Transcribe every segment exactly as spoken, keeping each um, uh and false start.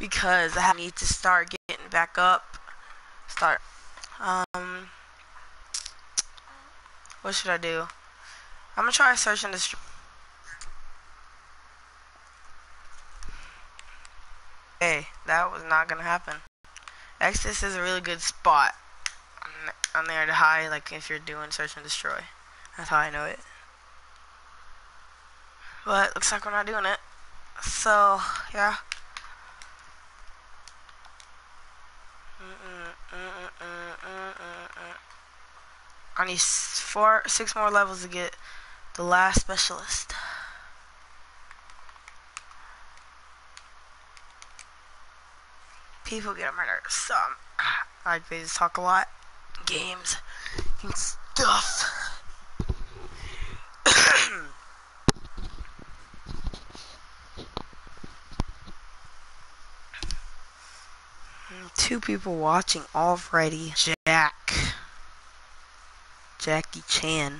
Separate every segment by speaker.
Speaker 1: because I need to start getting back up. Start. Um, what should I do? I'm gonna try searching the street. Hey, that was not gonna happen. Exodus is a really good spot on there to hide, like if you're doing search and destroy. That's how I know it. But looks like we're not doing it. So yeah. I need four, six more levels to get the last specialist. People get murdered. So I like they just talk a lot. Games and stuff. Two people watching already. Jack. Jackie Chan.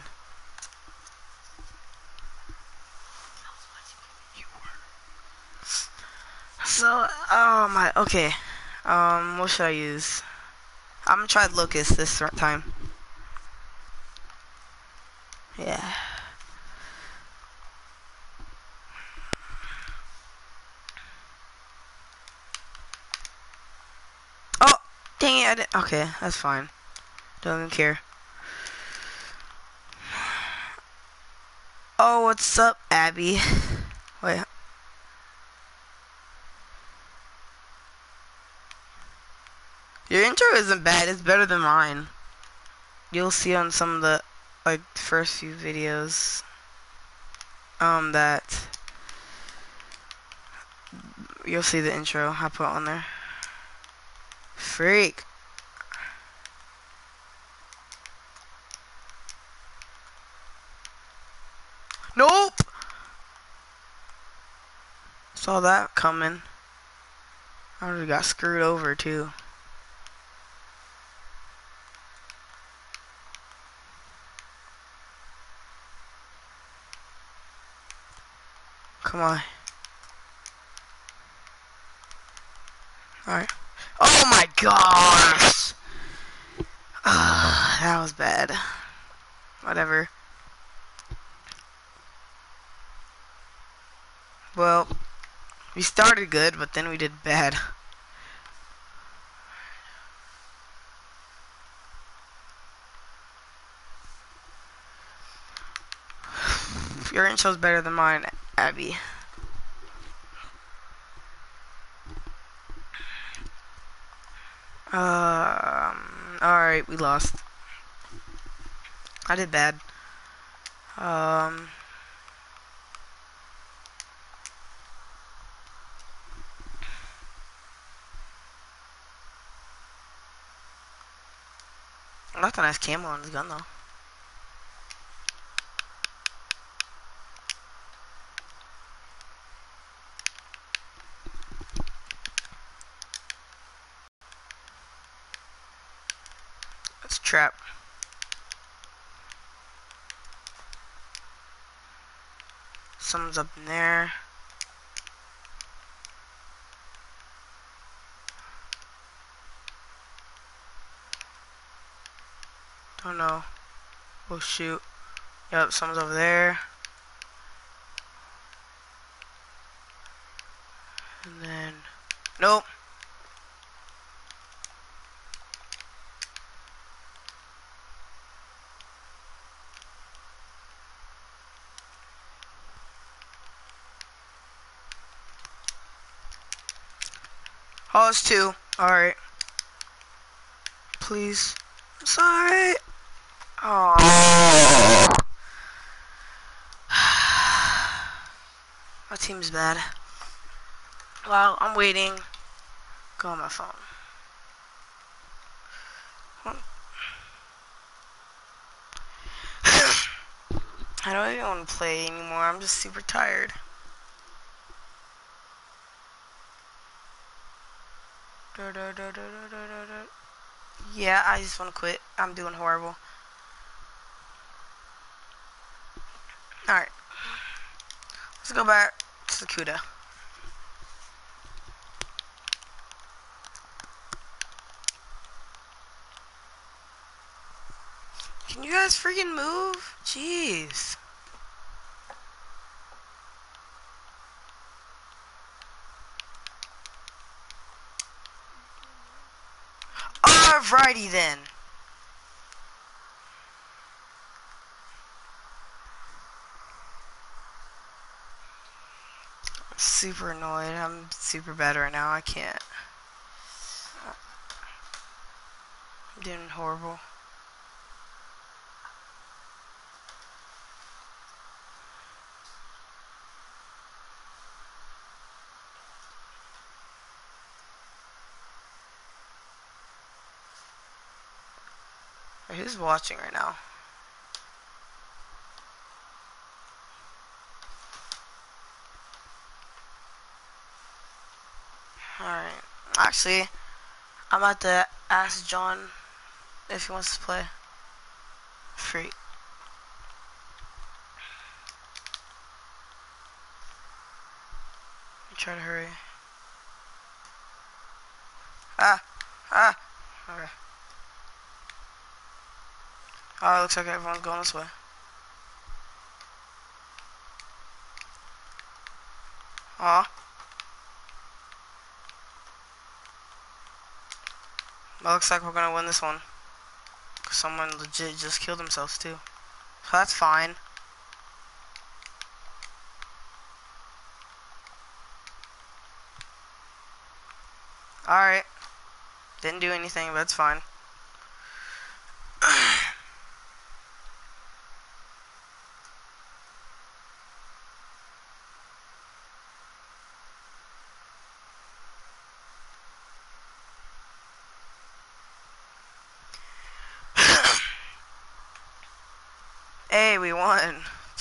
Speaker 1: So, oh my, okay. Um, what should I use? I'm gonna try Locust this time. Yeah. Oh, dang it, I didn't, okay, that's fine. Don't even care. Oh, what's up, Abby? Wait. Your intro isn't bad, it's better than mine. You'll see on some of the, like, first few videos, um, that, you'll see the intro I put on there. Freak. Nope! Saw that coming. I already got screwed over, too. Come on. Alright. Oh my gosh! Uh, that was bad. Whatever. Well, we started good, but then we did bad. Your intro's better than mine, Abby. Um, alright, we lost. I did bad. Um... That's a nice camo on his gun, though. That's a trap. Someone's up in there. Don't know. Oh shoot. Yep, someone's over there. And then... Nope. Oh, it's two. Alright. Please. I'm sorry. Oh. My team's bad. Well, I'm waiting. Go on my phone. I don't even want to play anymore. I'm just super tired. Yeah, I just want to quit. I'm doing horrible. Alright. Let's go back to Sakuda. Can you guys freaking move? Jeez. Alrighty then. I'm super annoyed. I'm super bad right now. I can't. I'm doing horrible. Who's watching right now? Alright. Actually, I'm about to ask John if he wants to play. Free. Try to hurry. Ah! Ah! Okay. Oh, it looks like everyone's going this way. Aw. It looks like we're gonna win this one. Someone legit just killed themselves too. So that's fine. Alright. Didn't do anything, but it's fine. Hey, we won.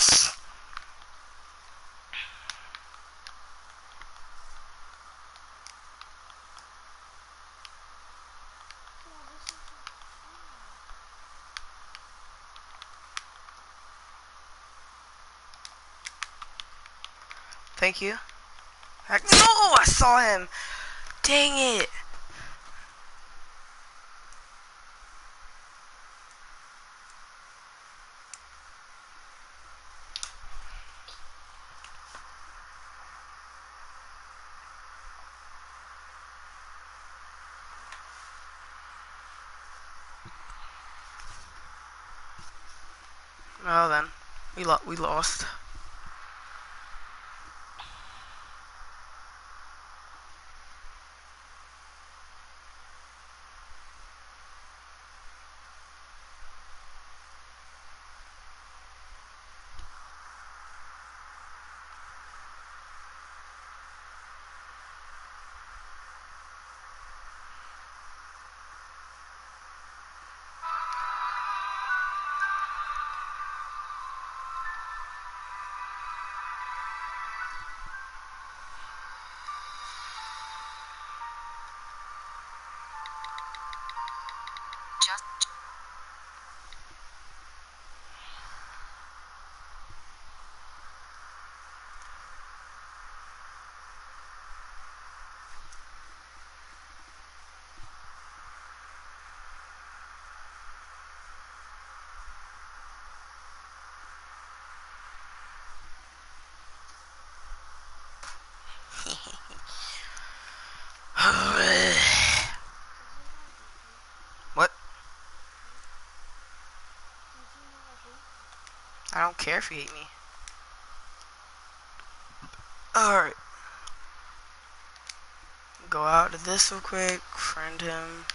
Speaker 1: Thank you. Heck, no, I saw him. Dang it. Well then, we lo we lost. What? I don't care if you hate me. Alright. Go out to this real quick, friend him.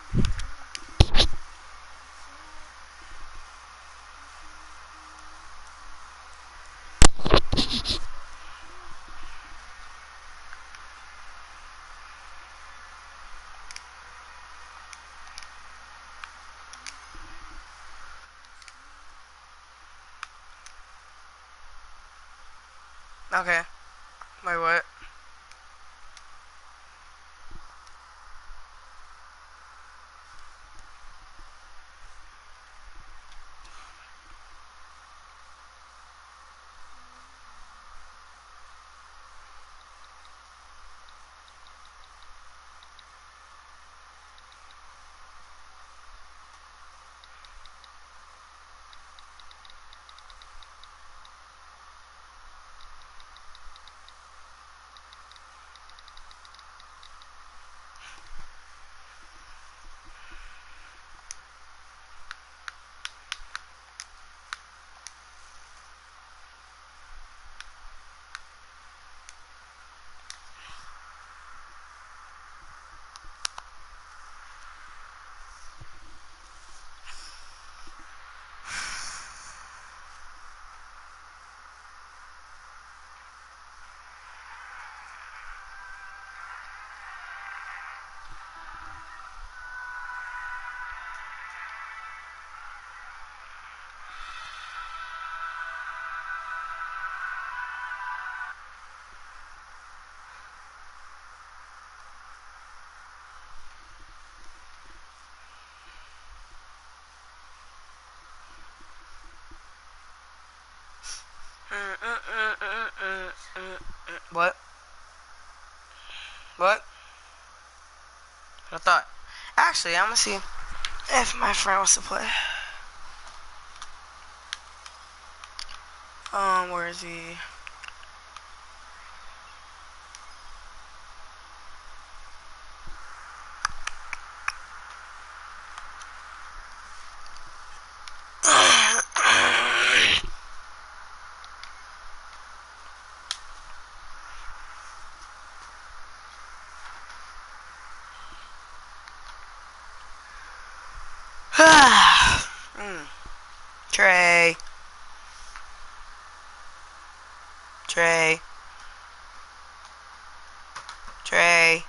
Speaker 1: Okay. Wait, what? What? What? I thought. Actually, I'm gonna see if my friend wants to play. Um, where is he? mm. Trey. Trey. Trey.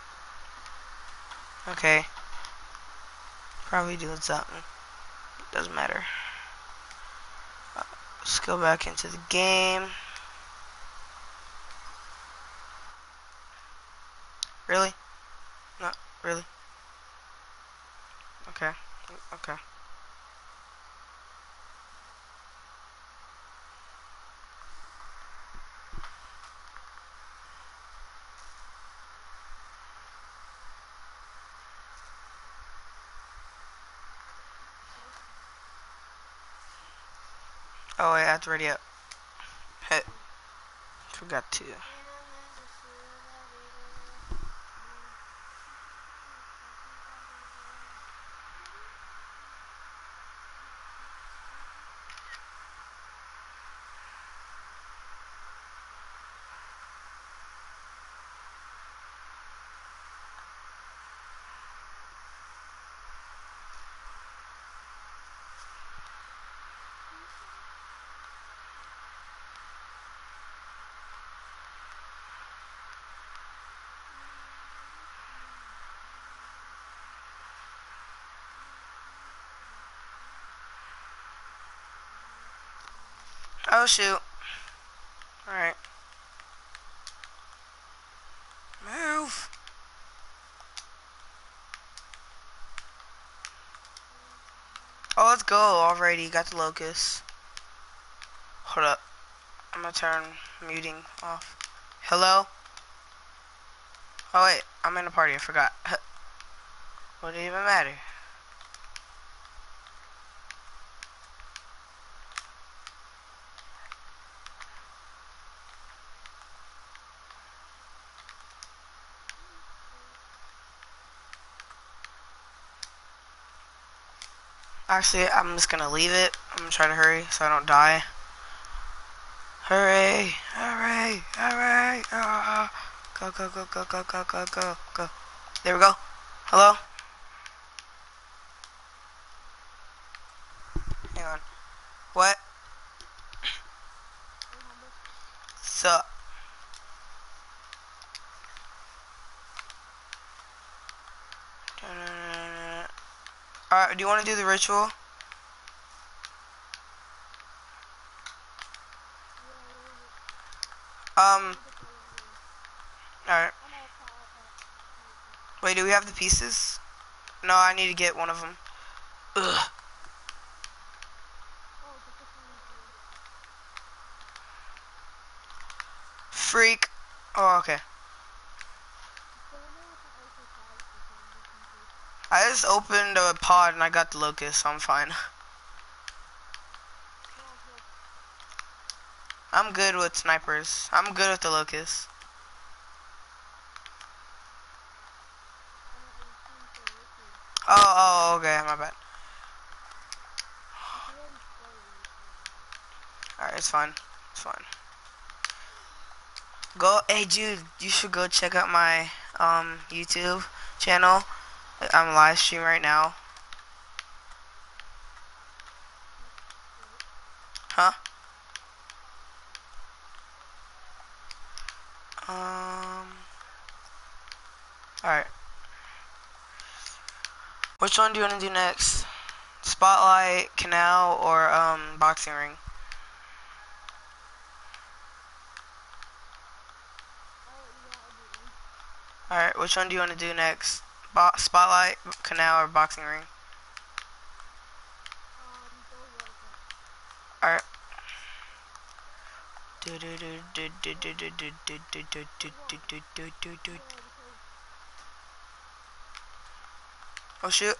Speaker 1: Okay. Probably doing something. Doesn't matter. Uh, let's go back into the game. Really? No, really? Okay. Okay. Oh wait, I have to ready up. Hey, forgot to. Oh shoot. Alright. Move. Oh, let's go already. Got the locust. Hold up. I'm gonna turn muting off. Hello? Oh wait, I'm in a party. I forgot. What did it even matter? Actually, I'm just gonna leave it. I'm gonna try to hurry so I don't die. Hurry! Hurry! Hurry! Ah. Go, go, go, go, go, go, go, go, go. There we go. Hello? What? So, alright, do you want to do the ritual? Um, alright. Wait, do we have the pieces? No, I need to get one of them. Ugh. Freak. Oh, okay. I just opened a pod and I got the locust, so I'm fine. I'm good with snipers. I'm good with the locust. Oh, oh, okay, my bad. Alright, it's fine. It's fine. Go, hey dude, you should go check out my um YouTube channel. I'm live stream right now. Huh? Um. Alright. Which one do you want to do next? Spotlight, canal, or um boxing ring? Alright, which one do you want to do next? Bo Spotlight, canal, or boxing ring? Alright. Oh shoot.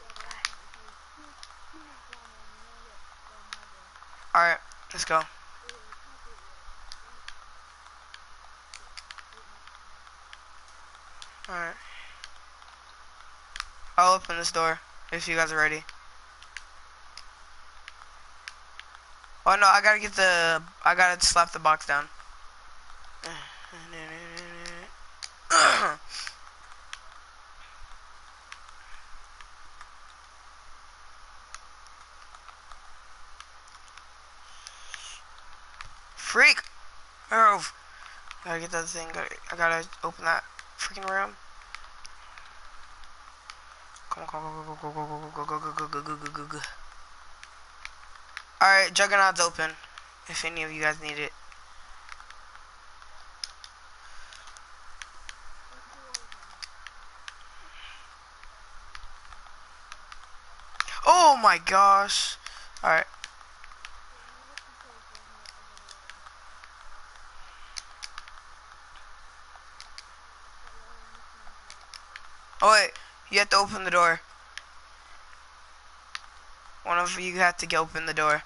Speaker 1: Alright, let's go. Alright. I'll open this door if you guys are ready. Oh no, I gotta get the, I gotta slap the box down. Freak! Oh, gotta get that thing, gotta, I gotta open that freaking room. Come on, come on, go, go, go, go, go, go, go, go, go, go, go, go. Alright, Juggernaut's open, if any of you guys need it. Oh my gosh. Alright. Oh wait, you have to open the door. One of you have to go open the door.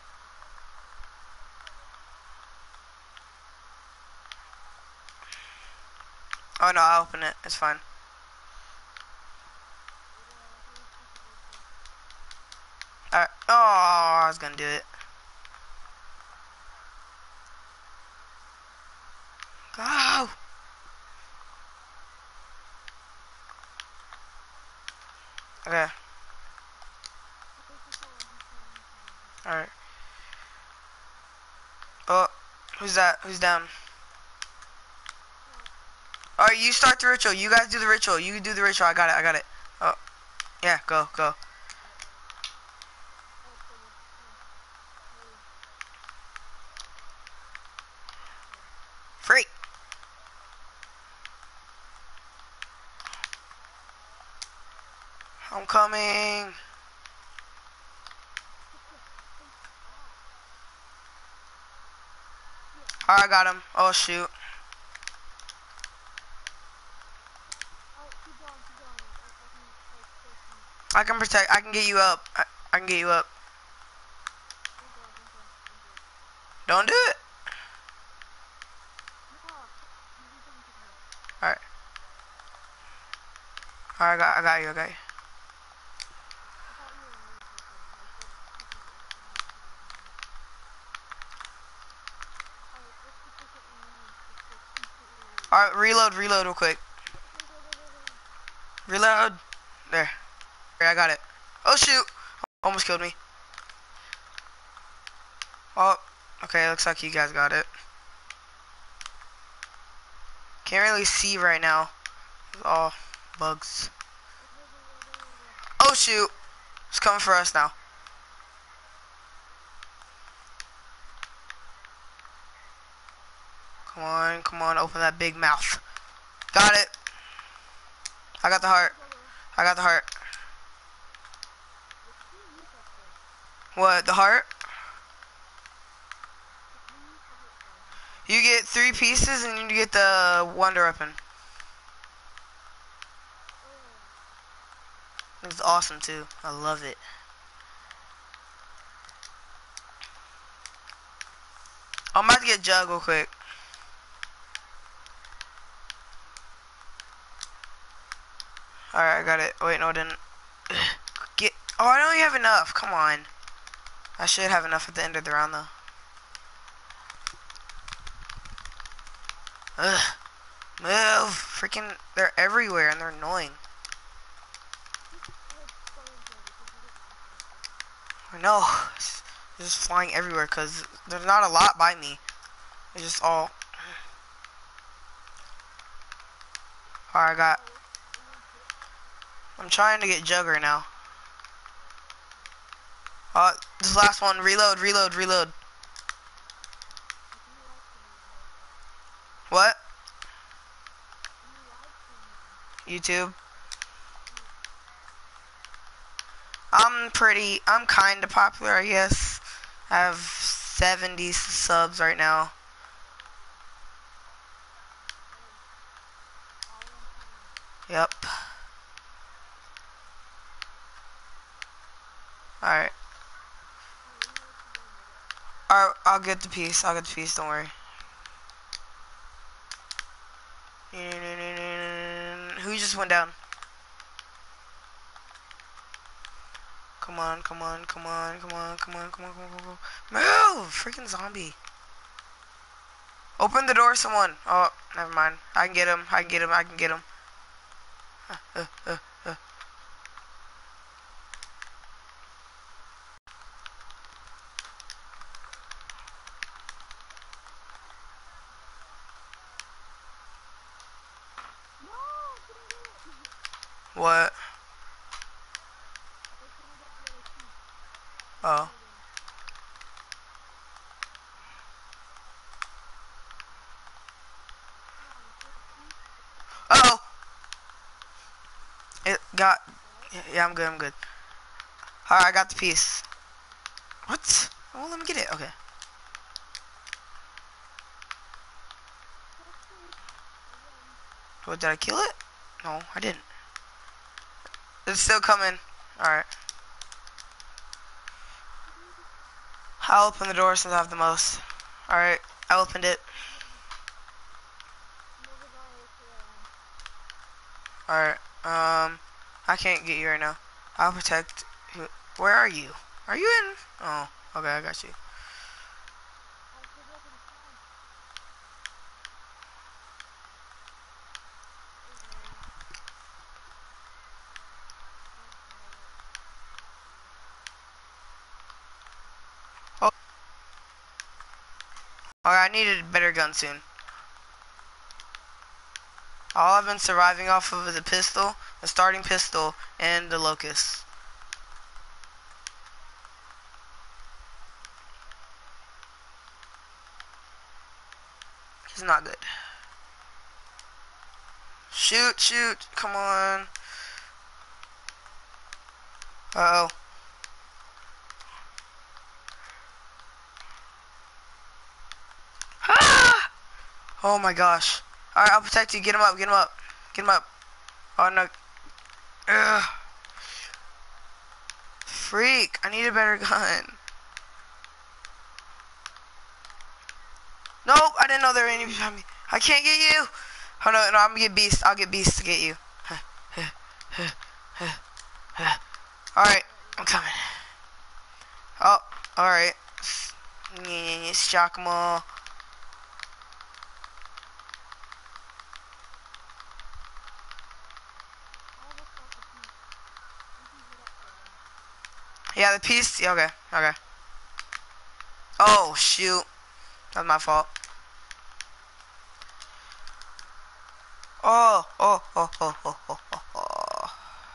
Speaker 1: Oh no, I'll open it. It's fine. Alright. Oh, I was gonna do it. Go! Okay. Alright. Oh, who's that? Who's down? Alright, you start the ritual. You guys do the ritual. You do the ritual. I got it. I got it. Oh, yeah. Go, go. Free. I'm coming. Alright, I got him. Oh, shoot. I can protect. I can get you up. I, I can get you up. Don't do it. Alright. Alright, I got, I got you. I got you. Alright, reload, reload real quick. Reload. There. There, I got it. Oh shoot. Almost killed me. Oh, okay, looks like you guys got it. Can't really see right now. It's all bugs. Oh shoot! It's coming for us now. Come on, come on, open that big mouth. Got it. I got the heart. I got the heart. What, the heart? You get three pieces and you get the wonder weapon. It's awesome too. I love it. I'm about to get Jug real quick. Alright, I got it. Wait, no, I didn't. Get. Oh, I don't even have enough. Come on. I should have enough at the end of the round though. Ugh. Move. Freaking. They're everywhere and they're annoying. I know. They're just flying everywhere because there's not a lot by me. It's just all. Alright, I got. I'm trying to get Jugger now. Oh, this last one. Reload, reload, reload. What? YouTube. I'm pretty, I'm kind of popular, I guess. I have seventy subs right now. Yep. Alright. Alright, I'll get the piece. I'll get the piece, don't worry. Who just went down? Come on, come on, come on, come on, come on, come on, come on, come on. Move! Freaking zombie. Open the door, someone. Oh, never mind. I can get him. I can get him. I can get him. Uh, uh, uh, uh. What? Oh. Uh oh. It got. Yeah, I'm good. I'm good. Alright, I got the piece. What? Oh, let me get it. Okay. What, did I kill it? No, I didn't. It's still coming. Alright. I'll open the door since I have the most. Alright, I opened it. Alright, um, I can't get you right now. I'll protect you. Where are you? Are you in? Oh, okay, I got you. Oh, alright, I needed a better gun soon. All I've been surviving off of is a pistol, a starting pistol, and the locust. He's not good. Shoot, shoot, come on. Uh oh. Ah! Oh my gosh. Alright, I'll protect you. Get him up, get him up. Get him up. Oh no. Ugh. Freak, I need a better gun. Nope, I didn't know there were any behind me. I can't get you. Oh no, no, I'm gonna get Beast. I'll get Beast to get you. Alright, I'm coming. Oh, alright. Shock them all. Yeah, the piece. Yeah, okay, okay. Oh, shoot. That's my fault. Oh, oh, oh, oh, oh, oh, oh, oh.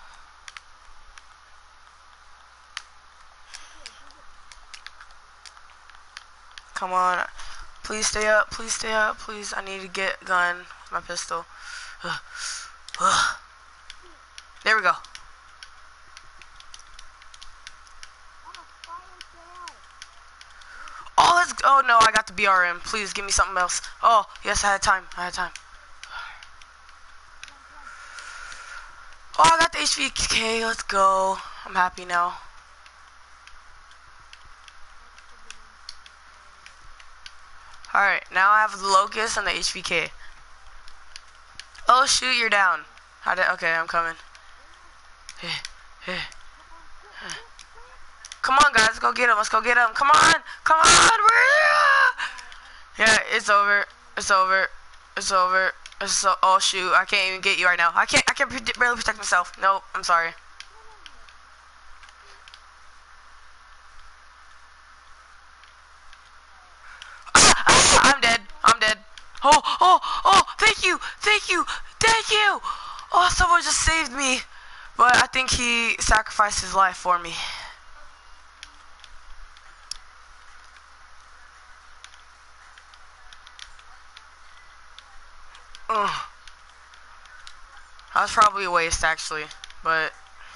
Speaker 1: Come on. Please stay up. Please stay up. Please, I need to get a gun. My pistol. Ugh. Ugh. There we go. Oh, let's. Oh no, I got the B R M. Please give me something else. Oh, yes, I had time. I had time. Oh, I got the H V K. Let's go. I'm happy now. Alright, now I have the Locust and the H V K. Oh, shoot, you're down. How did, okay, I'm coming. Come on, guys, let's go get him. Let's go get him. Come on. Come on. Yeah, it's over. It's over. It's over. It's so, oh, shoot. I can't even get you right now. I can't, I can't barely protect myself. Nope, I'm sorry. I'm dead. I'm dead. Oh, oh, oh, thank you. Thank you. Thank you. Oh, someone just saved me. But I think he sacrificed his life for me. Ugh. That was probably a waste, actually. But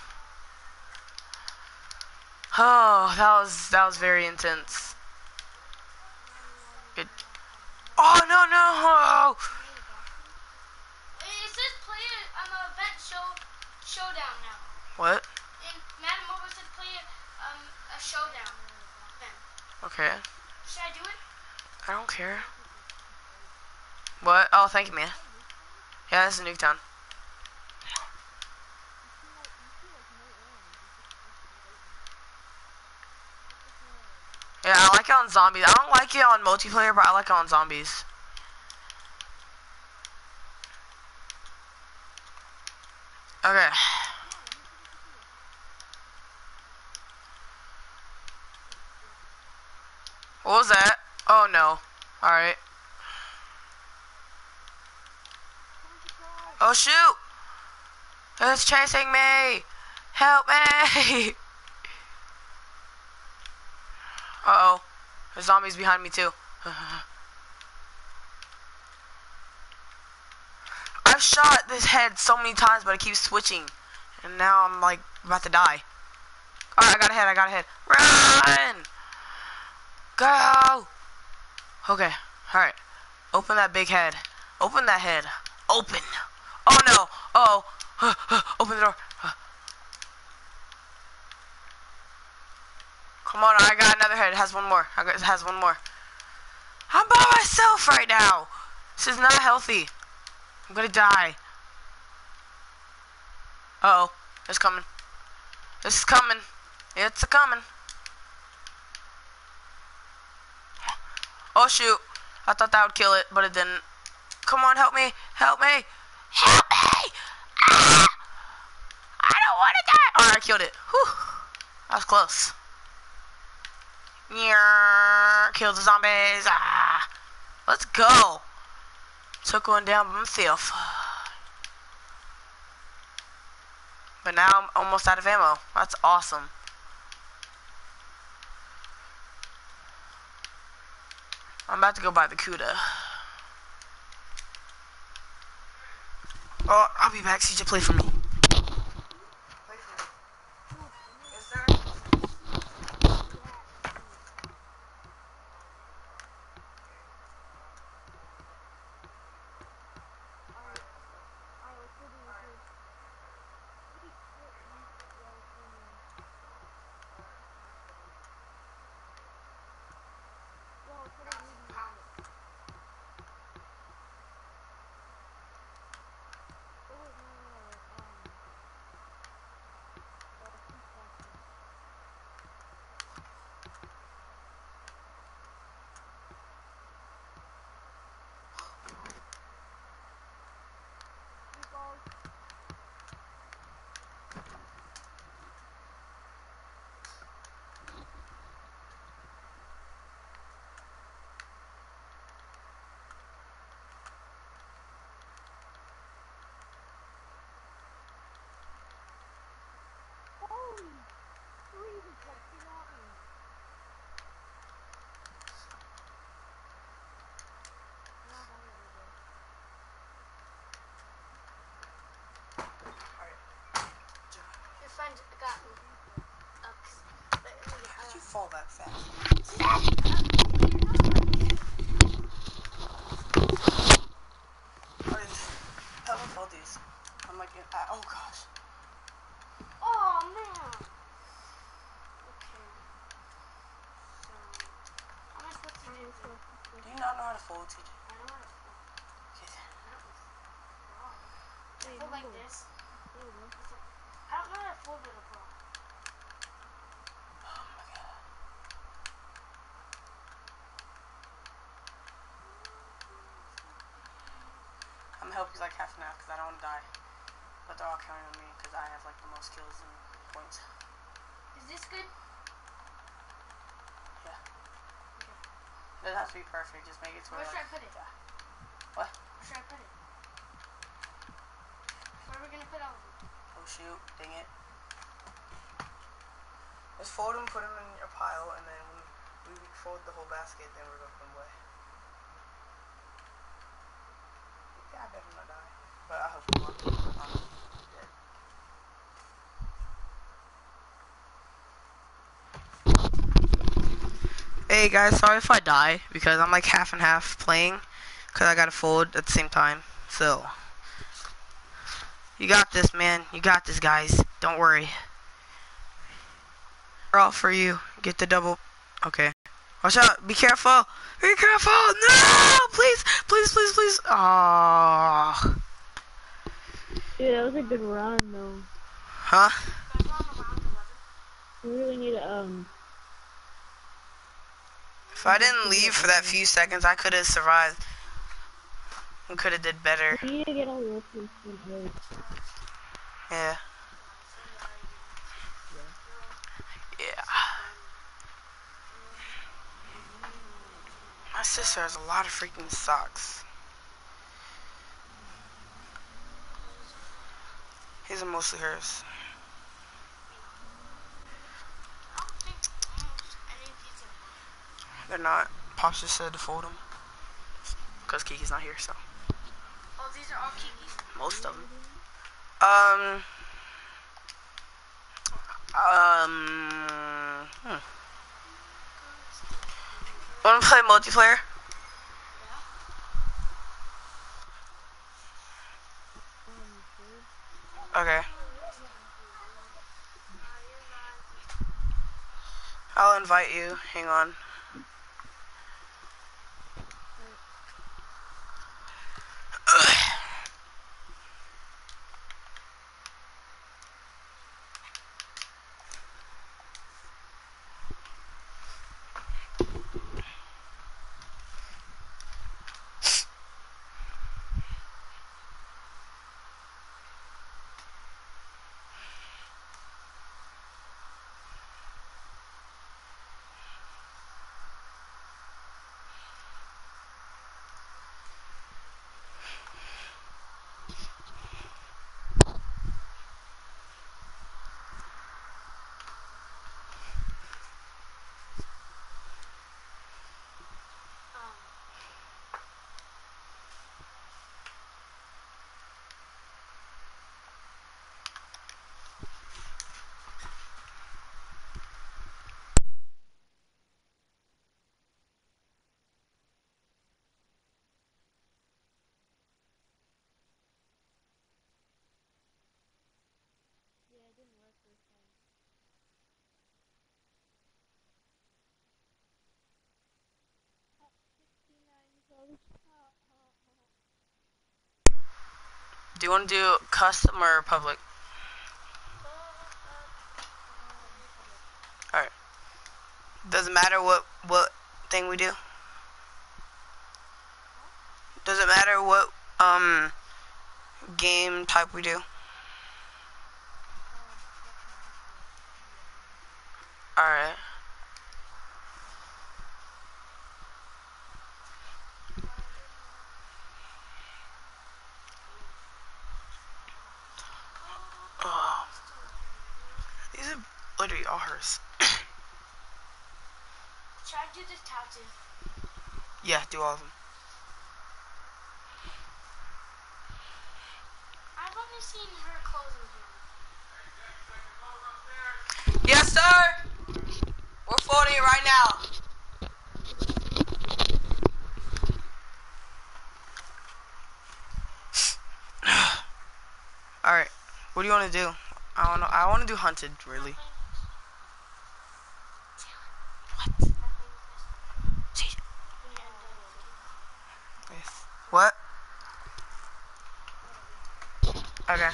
Speaker 1: oh, that was that was very intense. It, oh no no!
Speaker 2: It says play a um, event show showdown now.
Speaker 1: What?
Speaker 2: In Madden Mobile says play um a showdown event.
Speaker 1: Okay.
Speaker 2: Should I do it?
Speaker 1: I don't care. What? Oh, thank you, man. Yeah, this is Nuketown. Yeah, I like it on zombies. I don't like it on multiplayer, but I like it on zombies. Okay. What was that? Oh no. Alright. Oh shoot! It's chasing me! Help me! Uh oh. There's zombies behind me too. I've shot this head so many times, but it keeps switching. And now I'm like about to die. Alright, I got a head, I got a head. Run! Go! Okay, alright. Open that big head. Open that head. Open! Oh no! Uh oh! Open the door. Come on, I got another head. It has one more. I got, it has one more. I'm by myself right now. This is not healthy. I'm gonna die. Uh oh, it's coming. It's coming. It's a coming. Oh shoot! I thought that would kill it, but it didn't. Come on, help me! Help me! Help me! Ah! I don't want to die. Alright, I killed it. Whew. That was close. Yeah, kill the zombies. Ah, let's go. Took one down by myself. But now I'm almost out of ammo. That's awesome. I'm about to go buy the Kuda. Oh, I'll be back. C J, play for me. fall that fast. I just haven't felt these. I'm like, I, oh gosh.
Speaker 2: Oh man. Okay. So, how am I supposed to do this?
Speaker 1: Do you not know how to fold, T J?
Speaker 2: I know how to fold.
Speaker 1: Okay.
Speaker 2: That was wrong. I fold like this. I don't know how to fold it above.
Speaker 1: Oh my god. I'm gonna help you like half an hour because I don't want to die. But they're all counting on me because I have like the most kills and points.
Speaker 2: Is this good?
Speaker 1: Yeah.
Speaker 2: Okay.
Speaker 1: It doesn't have to be perfect. Just make it to where.
Speaker 2: Where should
Speaker 1: like,
Speaker 2: I put it?
Speaker 1: Yeah. What?
Speaker 2: Where should I put it? Where are we gonna put all of them?
Speaker 1: Oh shoot! Dang it. Just fold them, put them in your pile, and then when we fold the whole basket, then we're gonna put them away. Yeah, I better not die. But I hope you won't. I'm dead. Hey guys, sorry if I die because I'm like half and half playing because I gotta fold at the same time. So, you got this, man. You got this, guys. Don't worry. We're all for you. Get the double. Okay. Watch out. Be careful. Be careful. No! Please, please, please, please. Aww.
Speaker 3: Dude, that was a good run, though.
Speaker 1: Huh?
Speaker 2: That's on the round eleven.
Speaker 3: We really need to, um...
Speaker 1: If I didn't leave for that few seconds, I could have survived. We could have did better.
Speaker 3: We need to get all the weapons from here.
Speaker 1: Yeah. Yeah. My sister has a lot of freaking socks. These are mostly hers.
Speaker 2: I don't think almost any of these are mine.
Speaker 1: They're not. Pops just said to fold them. Because Kiki's not here, so.
Speaker 2: Oh, these are all Kiki's?
Speaker 1: Most of them. Um. Um. Hmm. Want to play multiplayer? Okay. I'll invite you. Hang on. Do you want to do custom or public? Alright. Doesn't matter what, what thing we do? Does it matter what um game type we do? Alright. Oh. These are literally all hers.
Speaker 2: Should I do this tattoo?
Speaker 1: Yeah, do all of them.
Speaker 2: I've only seen her clothes in here.
Speaker 1: Yes, sir! We're folding it right now. Alright. What do you want to do? I don't know. I want to do hunted, really. What? What? Okay.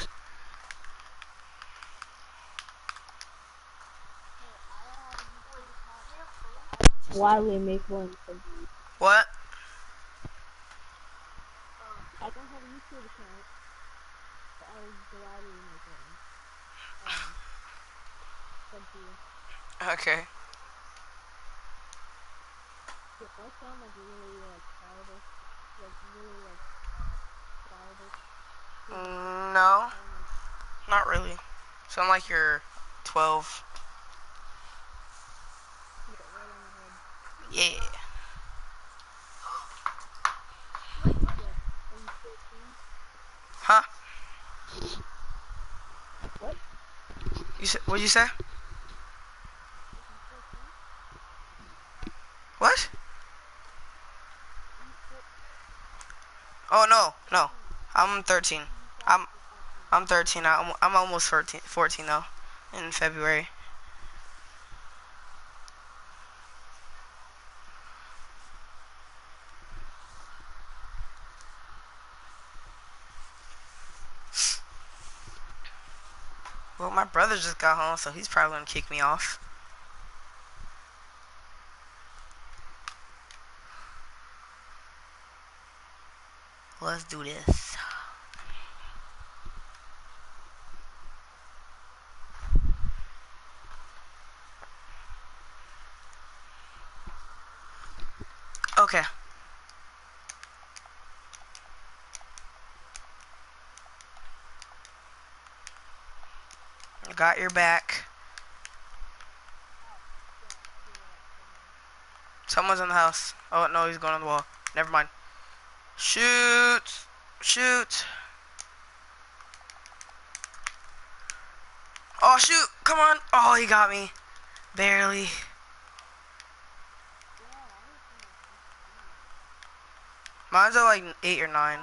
Speaker 3: Wiley make one.
Speaker 1: What?
Speaker 3: I don't have a YouTube account, but I was Wiley make one. Um, send to you.
Speaker 1: Okay.
Speaker 3: Does that sound like really like childish? Like really like childish?
Speaker 1: Mm, no, not really. Sound like you're twelve.
Speaker 3: Get right on the head.
Speaker 1: Yeah.
Speaker 3: Are you fourteen?
Speaker 1: Huh?
Speaker 3: What?
Speaker 1: You said? What'd you say?
Speaker 3: Are you fourteen?
Speaker 1: What?
Speaker 3: Are you fourteen?
Speaker 1: Oh no, no. I'm thirteen. I'm I'm thirteen. I'm I'm almost fourteen. fourteen though, in February. Well, my brother just got home, so he's probably gonna kick me off. Let's do this. Okay. I got your back. Someone's in the house. Oh no, he's going on the wall. Never mind. Shoot! Shoot! Oh shoot! Come on! Oh, he got me. Barely. Mine's at like eight or nine.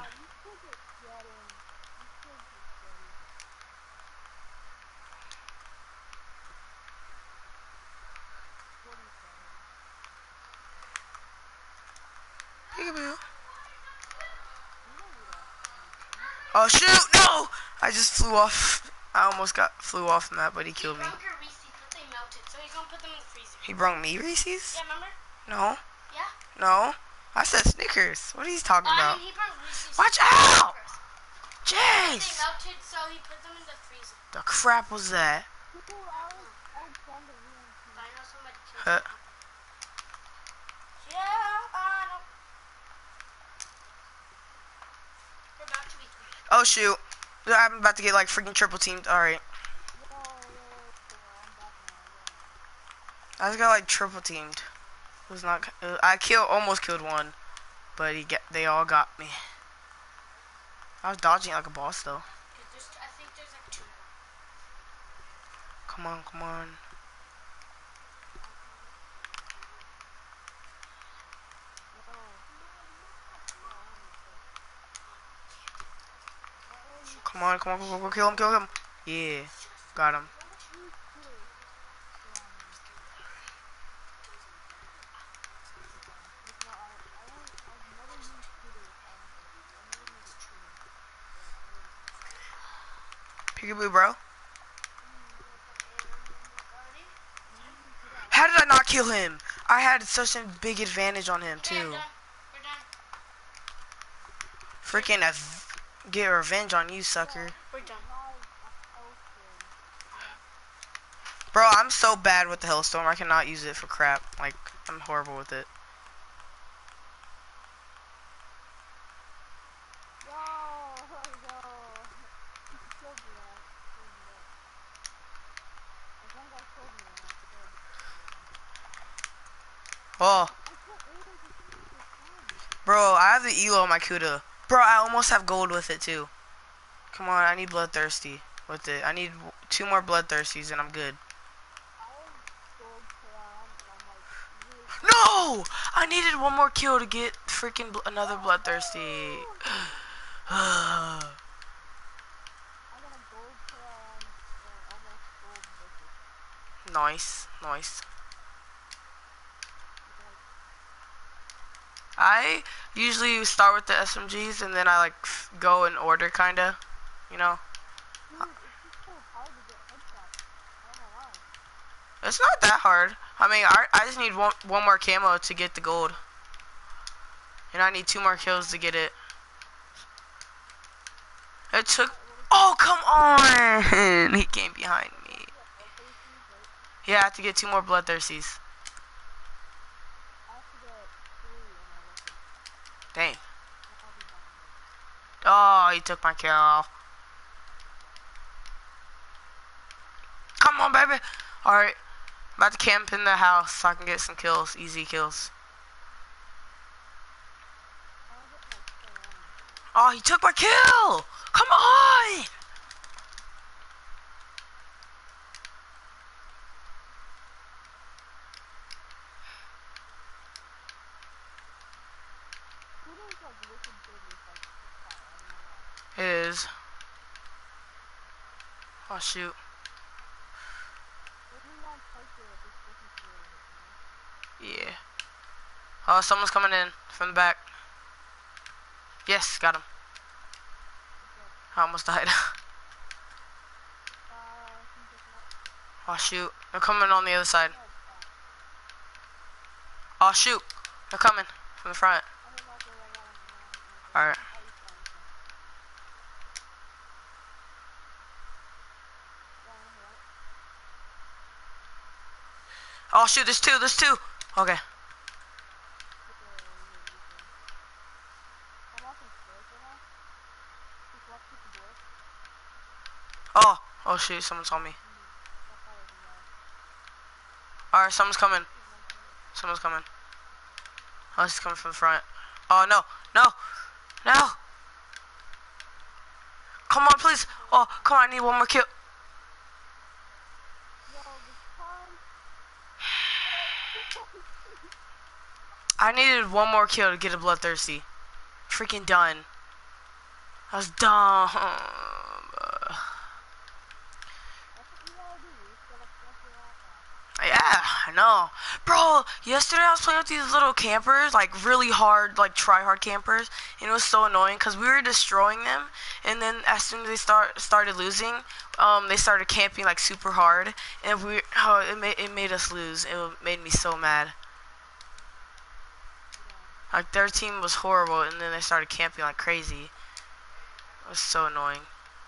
Speaker 1: Peekaboo. Oh shoot! No! I just flew off. I almost got flew off from that, but he killed me.
Speaker 2: He broke your Reese's, but they melted, so he's gonna put them in the freezer.
Speaker 1: He brought me Reese's?
Speaker 2: Yeah, remember?
Speaker 1: No.
Speaker 2: Yeah?
Speaker 1: No. I said Snickers. What are you talking
Speaker 2: Uh,
Speaker 1: about?
Speaker 2: I mean, he brought Reese's.
Speaker 1: Watch out!
Speaker 2: They
Speaker 1: Jeez!
Speaker 2: melted, so he put them in the freezer.
Speaker 1: The crap was that?
Speaker 2: I know somebody killed
Speaker 1: Huh.
Speaker 2: him. Yeah, uh, no. We're about to be three.
Speaker 1: Oh shoot. I'm about to get like freaking triple teamed. Alright. I just got like triple teamed. It was not. Uh, I killed, almost killed one, but he get. They all got me. I was dodging like a boss though.
Speaker 2: There's, I think there's like two more.
Speaker 1: Come on, come on. Come on, come on, come on, go kill him, kill him. Yeah, got him. Peekaboo, bro. How did I not kill him? I had such a big advantage on him
Speaker 2: Okay, I'm
Speaker 1: too.
Speaker 2: done. We're done.
Speaker 1: Freaking av- get revenge on you, sucker.
Speaker 2: We're done.
Speaker 1: Bro, I'm so bad with the Hellstorm. I cannot use it for crap. Like, I'm horrible with it. Oh. Bro, I have the elo on my Kuda. Bro, I almost have gold with it too. Come on, I need Bloodthirsty with it. I need two more Bloodthirsties and I'm good. No! I needed one more kill to get freaking bl another bloodthirsty.
Speaker 3: I got a gold crown and almost gold necklace.
Speaker 1: Nice, nice. I usually start with the S M Gs and then I like f go in order, kinda. You know?
Speaker 3: Dude, it's just so hard to get headshots. I don't know why.
Speaker 1: It's not that hard. I mean, I, I just need one, one more camo to get the gold. And I need two more kills to get it. It took... Oh, come on! He came behind me. Yeah, I have to get two more bloodthirsties.
Speaker 3: I have to get three and I left it.
Speaker 1: Dang.
Speaker 3: I'll be done.
Speaker 1: Oh, he took my kill. Come on, baby. Alright. I'm about to camp in the house so I can get some kills. Easy kills.
Speaker 3: I'll get my crown.
Speaker 1: Oh, he took my kill! Come on!
Speaker 3: Who knows like wicked good with like fire? I don't know why.
Speaker 1: It is. Oh, shoot.
Speaker 3: If we want Piper, if it's looking for it, you know?
Speaker 1: Yeah. Oh, someone's coming in from the back. Yes, got him. I almost died.
Speaker 3: Uh, can you pick him up?
Speaker 1: Oh, shoot. They're coming on the other side.
Speaker 3: No, it's fine.
Speaker 1: Oh, shoot. They're coming from the front.
Speaker 3: I don't know if they're right on the
Speaker 1: Alright.
Speaker 3: Oh, he's fine, he's fine. Down on the right.
Speaker 1: Oh, shoot. There's two. There's two. Okay.
Speaker 3: Get the, the, the, I'm walking stairs right now. Just walk through the door.
Speaker 1: Oh. Oh, shoot. Someone saw me.
Speaker 3: That fire's a guy.
Speaker 1: Alright, someone's coming. Someone's coming. Oh, he's coming from the front. Oh, no. No. No. Come on, please. Oh, come on. I need one more kill.
Speaker 3: Yo, this time.
Speaker 1: I needed one more kill to get a bloodthirsty. Freaking done. I was dumb.
Speaker 3: That's what you gotta do. You just gotta flush your ass out.
Speaker 1: Yeah, I know. Bro, yesterday I was playing with these little campers, like really hard, like try hard campers, and it was so annoying because we were destroying them, and then as soon as they start started losing, um, they started camping like super hard, and we, oh, it made it made us lose. It made me so mad. Like their team was horrible, and then they started camping like crazy. It was so annoying.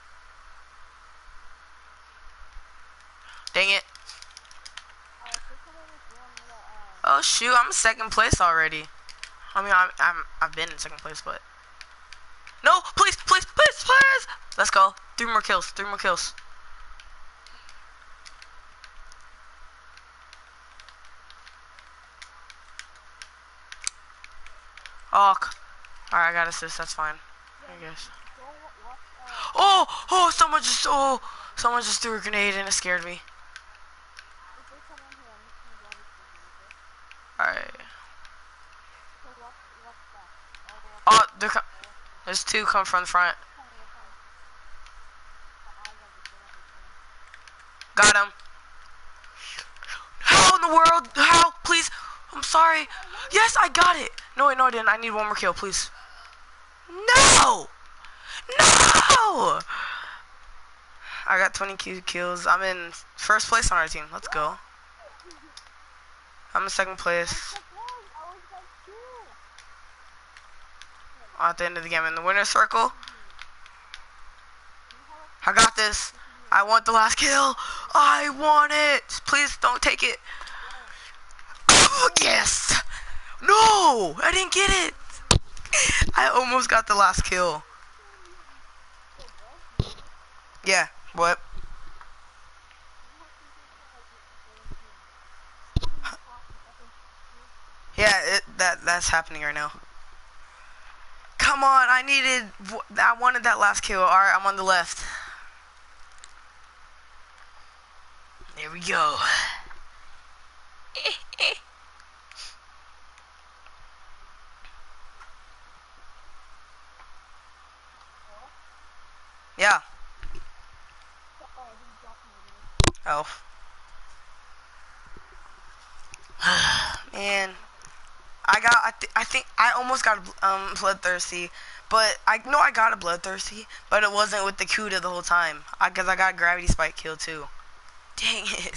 Speaker 1: Dang it.
Speaker 3: Uh, so someone was wrong with that, uh,
Speaker 1: Oh shoot, I'm in second place already. I mean, I'm, I'm, I've been in second place, but... No, please, please, please, please! Let's go. Three more kills, three more kills. Oh, alright, I got assist, that's fine. I guess.
Speaker 3: go wa- watch, uh,
Speaker 1: Oh, oh, someone just, oh, someone just threw a grenade and it scared me.
Speaker 3: if they come in here, I'm just gonna grab it for you, okay?
Speaker 1: Alright.
Speaker 3: So watch, watch that. I'll watch
Speaker 1: Oh, they're co there's two come from the front.
Speaker 3: Come here, come. My eyes are just
Speaker 1: Got him. How in the world? How? Please. I'm sorry. Yes, I got it. No, wait, no, I didn't. I need one more kill, please. No! No! I got twenty kills. I'm in first place on our team. Let's go. I'm in second place. At the end of the game, in the winner's circle. I got this. I want the last kill. I want it. Please don't take it. Oh, yes. No, I didn't get it. I almost got the last kill. Yeah, what? Yeah, it, that that's happening right now. Come on, I needed, I wanted that last kill. All right, I'm on the left. There we go. Oh. Man. I got, I, th I think, I almost got a um, bloodthirsty. But, I know I got a bloodthirsty. But it wasn't with the Kuda the whole time. I, Cause I got gravity spike kill too. Dang it.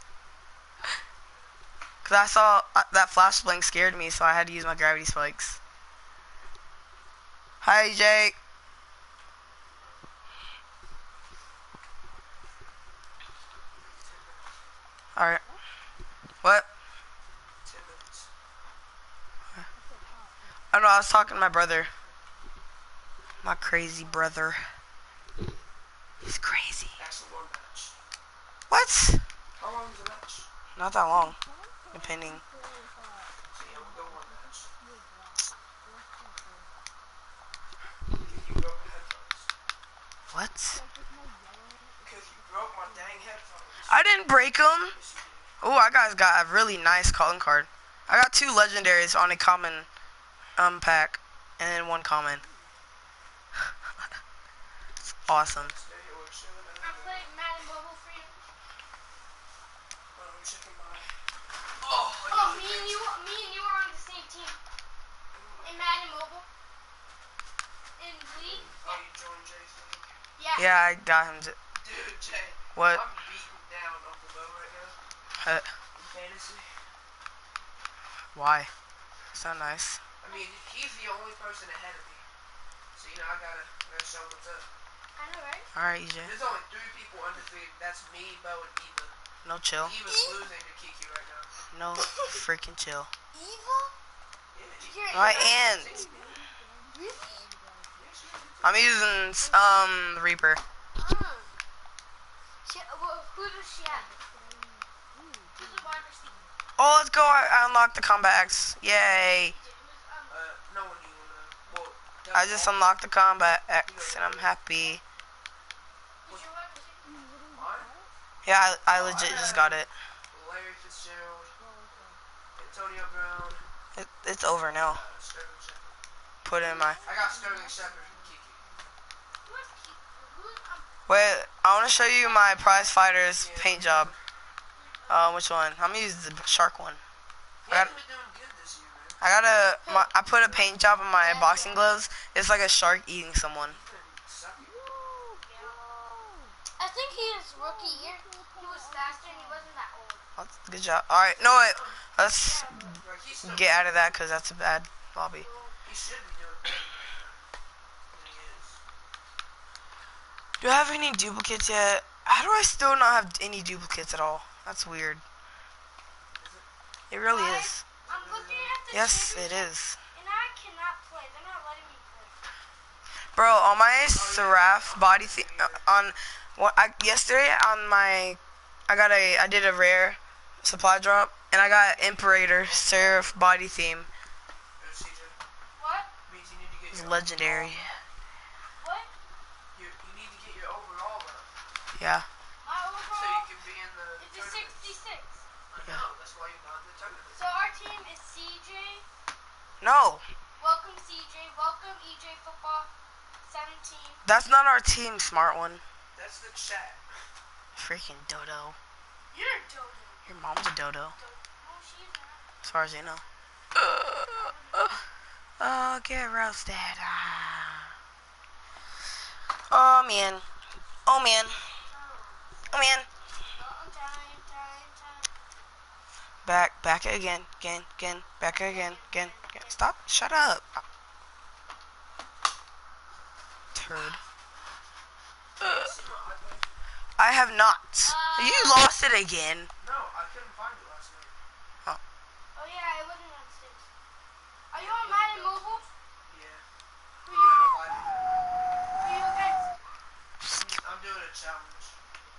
Speaker 1: Cause I saw uh, that flash blank scared me, so I had to use my gravity spikes. Hi, Jake. Alright. What? I don't know, I was talking to my brother. My crazy brother. He's crazy. What?
Speaker 4: How long is the match?
Speaker 1: Not that long. Depending. What?
Speaker 4: Because you broke my dang headphones.
Speaker 1: I didn't break them. Oh, I guys got a really nice calling card. I got two legendaries on a common um pack, and then one common. It's awesome.
Speaker 2: I'm playing Madden Mobile for you.
Speaker 4: Oh,
Speaker 2: Oh, me and you, me and you are on the same team. In Madden Mobile. In League.
Speaker 4: Oh, you joined Jay's league?
Speaker 2: Yeah.
Speaker 1: Yeah, I got him. To,
Speaker 4: Dude, Jay.
Speaker 1: what?
Speaker 4: I'm beating down Uncle Bo right now.
Speaker 1: Uh,
Speaker 4: In fantasy.
Speaker 1: why? So nice.
Speaker 4: I mean, he's the only person ahead of me. So, you know, I gotta, I gotta show him what's up.
Speaker 2: I know, right?
Speaker 1: Alright, E J.
Speaker 4: There's only three people undefeated. That's me, Bo, and Eva.
Speaker 1: No chill.
Speaker 4: Eva's losing to Kiki right now.
Speaker 1: No freaking chill.
Speaker 2: Eva?
Speaker 4: Yeah,
Speaker 2: You're
Speaker 1: My
Speaker 2: Eva?
Speaker 1: aunt.
Speaker 2: Really?
Speaker 1: I'm using um Reaper.
Speaker 2: Uh. She, well, who does she have? Who's the wide receiver?
Speaker 1: Oh, let's go! I, I unlocked the combat axe. Yay!
Speaker 2: Who's, um,
Speaker 4: Uh, no one you wanna, well,
Speaker 1: I just unlocked the combat axe, and I'm happy.
Speaker 2: who's your wide receiver?
Speaker 4: Mine?
Speaker 1: Yeah, I, I legit just got it.
Speaker 4: Larry Fitzgerald, Antonio Brown,
Speaker 1: it. It's over now.
Speaker 4: uh, Sterling Shepard.
Speaker 1: Put it in my.
Speaker 4: I got Sterling Shepard from Kiki.
Speaker 2: Who's Keith? Who's, um,
Speaker 1: Wait, I want to show you my prize fighters paint job. Uh, which one? I'm gonna use the shark one.
Speaker 4: He
Speaker 1: I got,
Speaker 4: hasn't been doing good this year, man.
Speaker 1: I got a. My, I put a paint job on my boxing gloves. It's like a shark eating someone.
Speaker 4: He's been sucking.
Speaker 2: I think his rookie year, he was faster and he wasn't that old.
Speaker 1: That's good job. All right, no wait. Let's
Speaker 4: Like, he's still
Speaker 1: get out of that because that's a bad lobby.
Speaker 4: He should be doing better than he is.
Speaker 1: Do I have any duplicates yet? How do I still not have any duplicates at all? That's weird. It really is.
Speaker 2: I'm looking at the
Speaker 1: Yes, it
Speaker 2: championship,
Speaker 1: is.
Speaker 2: and I cannot play. They're not letting me play.
Speaker 1: Bro, on my Seraph body theme, on what I yesterday on my, I got a, I did a rare supply drop, and I got Imperator Seraph body theme.
Speaker 4: Uh, C J,
Speaker 2: What?
Speaker 4: means you need to get
Speaker 1: It's
Speaker 4: your
Speaker 1: legendary.
Speaker 2: What?
Speaker 4: You, you need to get your overall up,
Speaker 1: Yeah.
Speaker 2: My
Speaker 4: so you
Speaker 2: overall,
Speaker 4: can be in the
Speaker 2: it's a
Speaker 4: tournament.
Speaker 2: sixty-six.
Speaker 4: I know, that's why you're not in the tournament.
Speaker 2: So our team is C J.
Speaker 1: No,
Speaker 2: Welcome C J. Welcome E J Football seventeen.
Speaker 1: that's not our team, smart one.
Speaker 4: That's the chat.
Speaker 1: Freaking dodo.
Speaker 2: You're a dodo.
Speaker 1: Your mom's a dodo,
Speaker 2: Do- No, she's not.
Speaker 1: as far as you know. Uh, oh, get roasted. Ah. Oh man. Oh man. Oh man.
Speaker 2: Oh, time, time, time.
Speaker 1: Back, back again, again, again, back again, again, again. Stop, shut up. Turd.
Speaker 4: See my iPad?
Speaker 1: I have not. You lost it again.
Speaker 4: No, I couldn't find it last night.
Speaker 2: Oh yeah, it wasn't on six. Are you on Madden Mobile?
Speaker 4: Yeah.
Speaker 2: Who
Speaker 4: I'm
Speaker 2: you,
Speaker 4: doing a live event.
Speaker 2: who you against?
Speaker 4: I'm doing a challenge.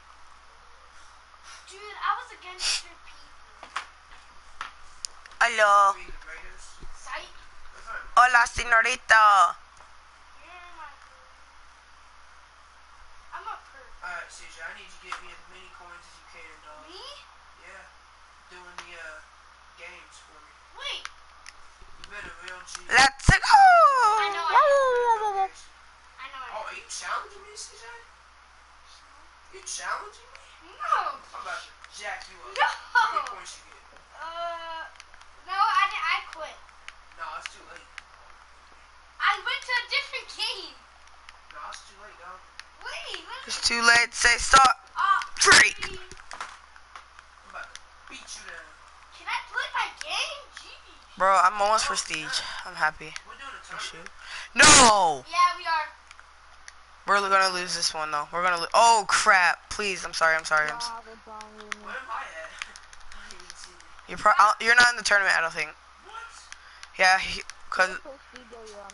Speaker 2: Dude, I was against your people.
Speaker 1: Hello.
Speaker 4: Beat the Raiders.
Speaker 2: Sight.
Speaker 4: That's right.
Speaker 1: Hola, señorita.
Speaker 2: You're my perv. I'm a perv.
Speaker 4: Alright, C J, I need you to get me as many coins as you can, dog.
Speaker 2: Me?
Speaker 4: Yeah. Doing the, uh, games for me.
Speaker 2: Wait.
Speaker 4: You better real G.
Speaker 1: Let's go.
Speaker 2: I know, I know. I know.
Speaker 4: Oh, are you challenging me, C J? You challenging me?
Speaker 2: No.
Speaker 4: I'm about to jack you up.
Speaker 2: No.
Speaker 4: How many points you get?
Speaker 2: Uh, no, I didn't. I quit.
Speaker 4: No, it's too late.
Speaker 2: I went to a different game.
Speaker 4: No, it's too late, dog.
Speaker 2: Wait, let
Speaker 1: It's too late to say stop.
Speaker 2: Uh,
Speaker 1: Freak.
Speaker 2: please.
Speaker 4: I'm about to beat you down.
Speaker 2: Can I play my game? Jeez.
Speaker 1: Bro, I'm almost prestige. I'm happy.
Speaker 4: We're doing a
Speaker 1: Oh,
Speaker 4: tournament.
Speaker 1: shoot. No!
Speaker 2: Yeah, we are.
Speaker 1: We're gonna lose this one though. We're gonna lose. Oh crap! Please, I'm sorry. I'm sorry. I'm.
Speaker 3: Nah, they're dominating me.
Speaker 4: Where am I at? I didn't see it.
Speaker 1: You're pro I'll, you're not in the tournament. I don't think.
Speaker 4: What?
Speaker 1: Yeah, he, cause
Speaker 3: First D J on.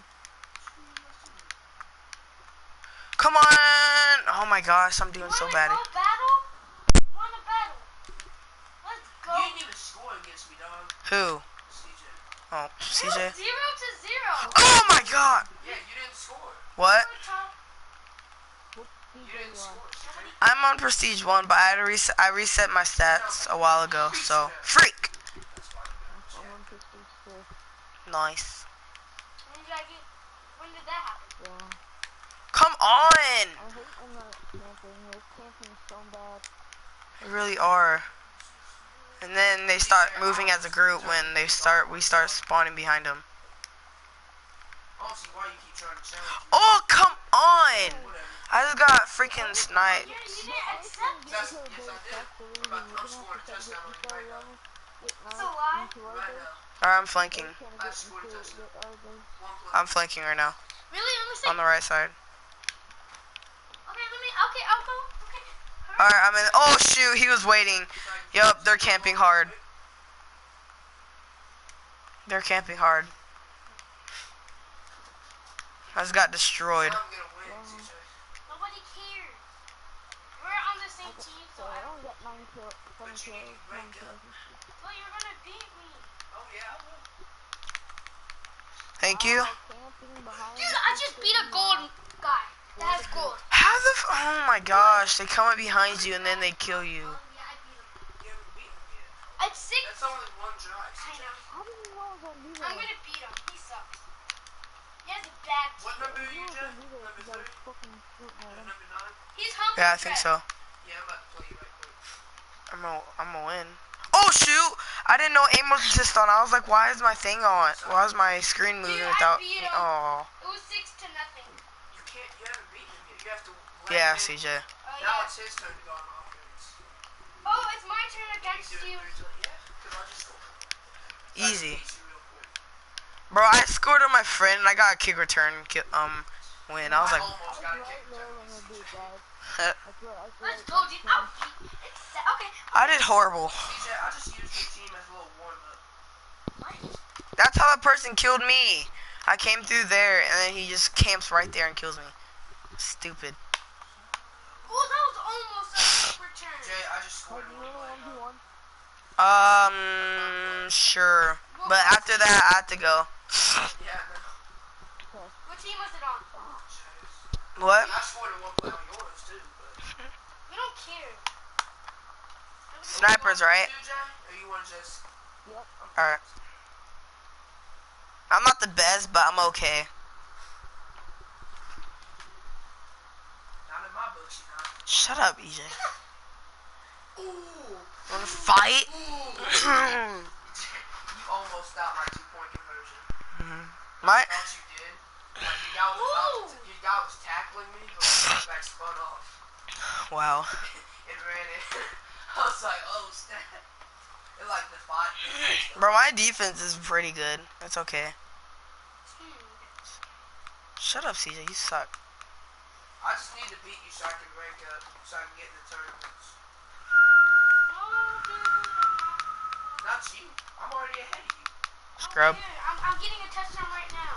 Speaker 1: come on! Oh my gosh, I'm doing
Speaker 2: You
Speaker 1: so
Speaker 2: wanna
Speaker 1: bad.
Speaker 2: go battle? Wanna battle? Let's go.
Speaker 4: You didn't even score against me, dog.
Speaker 1: Who?
Speaker 4: C J.
Speaker 1: Oh, C
Speaker 2: It
Speaker 1: J.
Speaker 2: was zero to zero.
Speaker 1: Oh my god!
Speaker 4: Yeah, you didn't score.
Speaker 1: What?
Speaker 3: What D
Speaker 4: You
Speaker 3: J
Speaker 4: didn't
Speaker 3: you on?
Speaker 4: score. C J.
Speaker 1: I'm on prestige one, but I had to reset. I reset my stats a while ago. So freak.
Speaker 4: That's why you got
Speaker 3: I'm
Speaker 4: jacked.
Speaker 3: on Prestige two.
Speaker 1: Nice.
Speaker 2: When did I get? When did that happen?
Speaker 3: Yeah.
Speaker 1: Come on!
Speaker 3: I hate when they're camping. They're camping so bad.
Speaker 1: They really are. And then they start moving as a group when they start. We start spawning behind them.
Speaker 4: I don't see why you keep trying to challenge me.
Speaker 1: Oh come on!
Speaker 4: Whatever.
Speaker 1: I just got freaking sniped.
Speaker 2: You, you didn't accept it.
Speaker 4: Yes, yes, I did. I'm about to- I'm scoring a touchdown on you right now.
Speaker 2: It's a lie.
Speaker 4: Right now.
Speaker 1: Alright, I'm flanking.
Speaker 4: I scored a touchdown. One play.
Speaker 1: I'm flanking right now.
Speaker 2: Really? Let me see.
Speaker 1: On the right side.
Speaker 2: Okay, let me. Okay, I'll go. Okay.
Speaker 1: Alright, I'm in. Oh shoot, he was waiting. Yup, they're camping hard. They're camping hard. I just got destroyed.
Speaker 4: I'm gonna win, C J.
Speaker 2: Nobody cares. We're on the same team, so
Speaker 3: So
Speaker 2: I
Speaker 3: I
Speaker 2: don't.
Speaker 3: only got nine kills.
Speaker 4: But you need to rank up.
Speaker 2: Well, you're gonna beat me.
Speaker 4: Oh yeah, I will.
Speaker 1: Thank you.
Speaker 2: Dude, I just beat a gold guy. That has gold.
Speaker 1: How the f- oh my gosh, they come up behind you and then they kill you.
Speaker 2: Oh, yeah, I beat him.
Speaker 4: You haven't beaten him yet.
Speaker 2: I'm six.
Speaker 4: That's only one drive,
Speaker 2: I
Speaker 4: C J.
Speaker 2: know.
Speaker 3: How did you know I was gonna do that?
Speaker 2: I'm gonna beat him. He sucks. He has a bad
Speaker 4: What
Speaker 2: team.
Speaker 4: number are
Speaker 3: I
Speaker 4: you,
Speaker 3: knew I was
Speaker 4: Jeff?
Speaker 3: gonna do that
Speaker 4: Number
Speaker 3: because I was
Speaker 4: three?
Speaker 3: fucking shooting at him.
Speaker 4: Number nine?
Speaker 2: He's humble.
Speaker 1: Yeah, I think so.
Speaker 4: Yeah, I'm about to play you right quick.
Speaker 1: I'm gonna, I'm gonna win. Oh shoot! I didn't know aim was just on. I was like, why is my thing on? Why is my screen moving
Speaker 2: Dude, I
Speaker 1: without?
Speaker 2: beat him.
Speaker 1: Oh.
Speaker 2: It was six to nothing.
Speaker 4: You can't, you haven't beaten him yet. You have to let
Speaker 1: Yeah,
Speaker 4: him.
Speaker 1: C J.
Speaker 2: Oh,
Speaker 4: Now
Speaker 2: yeah.
Speaker 4: it's his turn to go on offense.
Speaker 2: Oh, it's my turn
Speaker 4: You
Speaker 2: against
Speaker 4: do it
Speaker 2: you.
Speaker 4: three times. Yeah, because I just scored. So I can
Speaker 1: Easy.
Speaker 4: beat you real quick.
Speaker 1: Bro, I scored on my friend and I got a kick return ki- um win. I was like,
Speaker 4: almost
Speaker 3: I
Speaker 4: got a
Speaker 3: was
Speaker 4: kick
Speaker 3: right there
Speaker 4: return.
Speaker 3: when I beat guys. I swear, I swear.
Speaker 2: Let's go, dude. I'll beat. It's se- okay.
Speaker 1: I did horrible.
Speaker 4: C J, I just used your team as a little warm up.
Speaker 2: What?
Speaker 1: That's how that person killed me. I came through there and then he just camps right there and kills me. Stupid.
Speaker 2: Oh, that was almost a super turn.
Speaker 4: Jay, I just
Speaker 3: Hey,
Speaker 4: scored
Speaker 3: do
Speaker 4: in
Speaker 3: you
Speaker 4: one
Speaker 3: want
Speaker 4: play.
Speaker 3: to one v one?
Speaker 1: Um, sure. But after that, I have to go.
Speaker 4: Yeah, no.
Speaker 2: What team was it on?
Speaker 1: What?
Speaker 4: I scored in one play on yours too, but.
Speaker 2: We don't care.
Speaker 1: Snipers, right?
Speaker 4: You, Jay? Or you want to just.
Speaker 3: Yep.
Speaker 1: Alright. I'm not the best, but I'm okay.
Speaker 4: Not in my books, you know.
Speaker 1: Shut up, E J.
Speaker 4: Ooh!
Speaker 1: Wanna fight?
Speaker 4: Ooh! You almost stopped my two point conversion.
Speaker 1: My
Speaker 4: I thought you did. Like, your guy was, about to, your guy was tackling me, but my back spun off
Speaker 1: wow.
Speaker 4: and ran in. I was like, oh, snap. It like defied me.
Speaker 1: Bro, my defense is pretty good. It's okay. Shut up, C J. You suck.
Speaker 4: I just need to beat you so I can rank up, so I can get in the tournaments. Not you. I'm already ahead of you.
Speaker 1: Scrub.
Speaker 2: I'm, I'm getting a touchdown right now.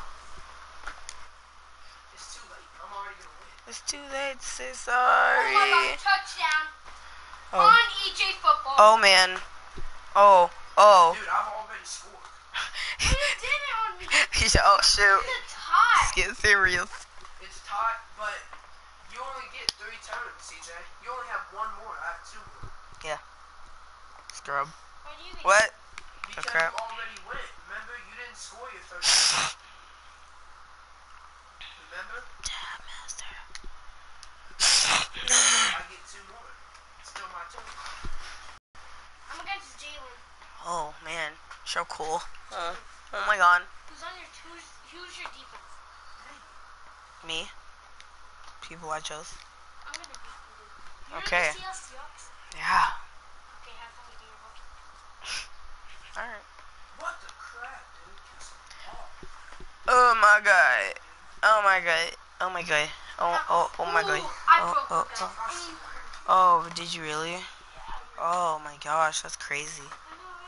Speaker 4: It's too late. I'm already gonna win.
Speaker 1: It's too late to say
Speaker 2: Oh my
Speaker 1: sorry.
Speaker 2: god, touchdown.
Speaker 1: Oh.
Speaker 2: On E J football.
Speaker 1: Oh man. Oh. Oh.
Speaker 4: Dude, I've already scored.
Speaker 2: You did it on me.
Speaker 1: He said, oh shoot.
Speaker 2: It's hot.
Speaker 1: Let's get serious.
Speaker 4: It's tied, but you only get three turns, C J. You only have one more. I have two more.
Speaker 1: Scrub.
Speaker 2: What do you think?
Speaker 1: What?
Speaker 4: Because
Speaker 1: crap.
Speaker 4: you already went. Remember, you didn't score your first time. Remember?
Speaker 1: Damn, master.
Speaker 4: I get two more. It's still my
Speaker 2: still. I'm against Jalen.
Speaker 1: Oh man, so cool. Oh, oh my god.
Speaker 2: Who's on your who's, who's your defense?
Speaker 1: Me? People I chose.
Speaker 2: I'm gonna beat you, dude. You're
Speaker 1: Okay.
Speaker 2: the Seahawks, Seahawks?
Speaker 1: Yeah.
Speaker 2: Okay, have fun getting your bucket.
Speaker 1: Alright.
Speaker 4: What the crap, dude? That's off.
Speaker 1: Oh my god. Oh my god. Oh my god. Oh, oh, oh my god.
Speaker 2: Ooh, I
Speaker 1: Oh,
Speaker 2: broke
Speaker 1: oh,
Speaker 2: the
Speaker 1: oh.
Speaker 2: guy.
Speaker 1: Oh, did you really? Oh my gosh, that's crazy.
Speaker 2: I know,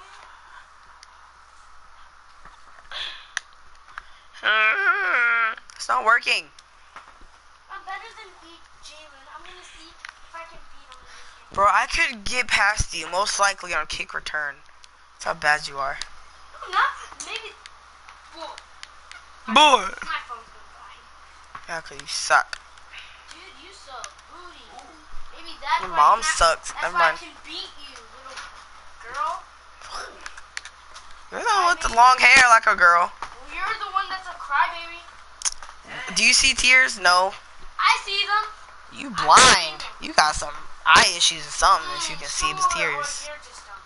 Speaker 2: right?
Speaker 1: It's not working.
Speaker 2: I'm better than beat Jalen. I'm gonna see if I can beat him in this game.
Speaker 1: Bro, I could get past you, most likely on kick return. That's how bad you are.
Speaker 2: No, not maybe. Whoa.
Speaker 1: Boy.
Speaker 2: My phone's gonna die.
Speaker 1: Yeah, cause you suck.
Speaker 2: Dude, you suck. Booty. Maybe that's
Speaker 1: Your
Speaker 2: why
Speaker 1: mom
Speaker 2: I can-
Speaker 1: sucks.
Speaker 2: That's
Speaker 1: Never
Speaker 2: why
Speaker 1: mind.
Speaker 2: I can beat you, little girl.
Speaker 1: You're the one with the long hair like a girl.
Speaker 2: Well, you're the one that's a crybaby.
Speaker 1: Do you see tears? No.
Speaker 2: I see them.
Speaker 1: You blind. You got some eye issues or something if you can see the
Speaker 2: Sure, or
Speaker 1: tears.
Speaker 2: you're just dumb.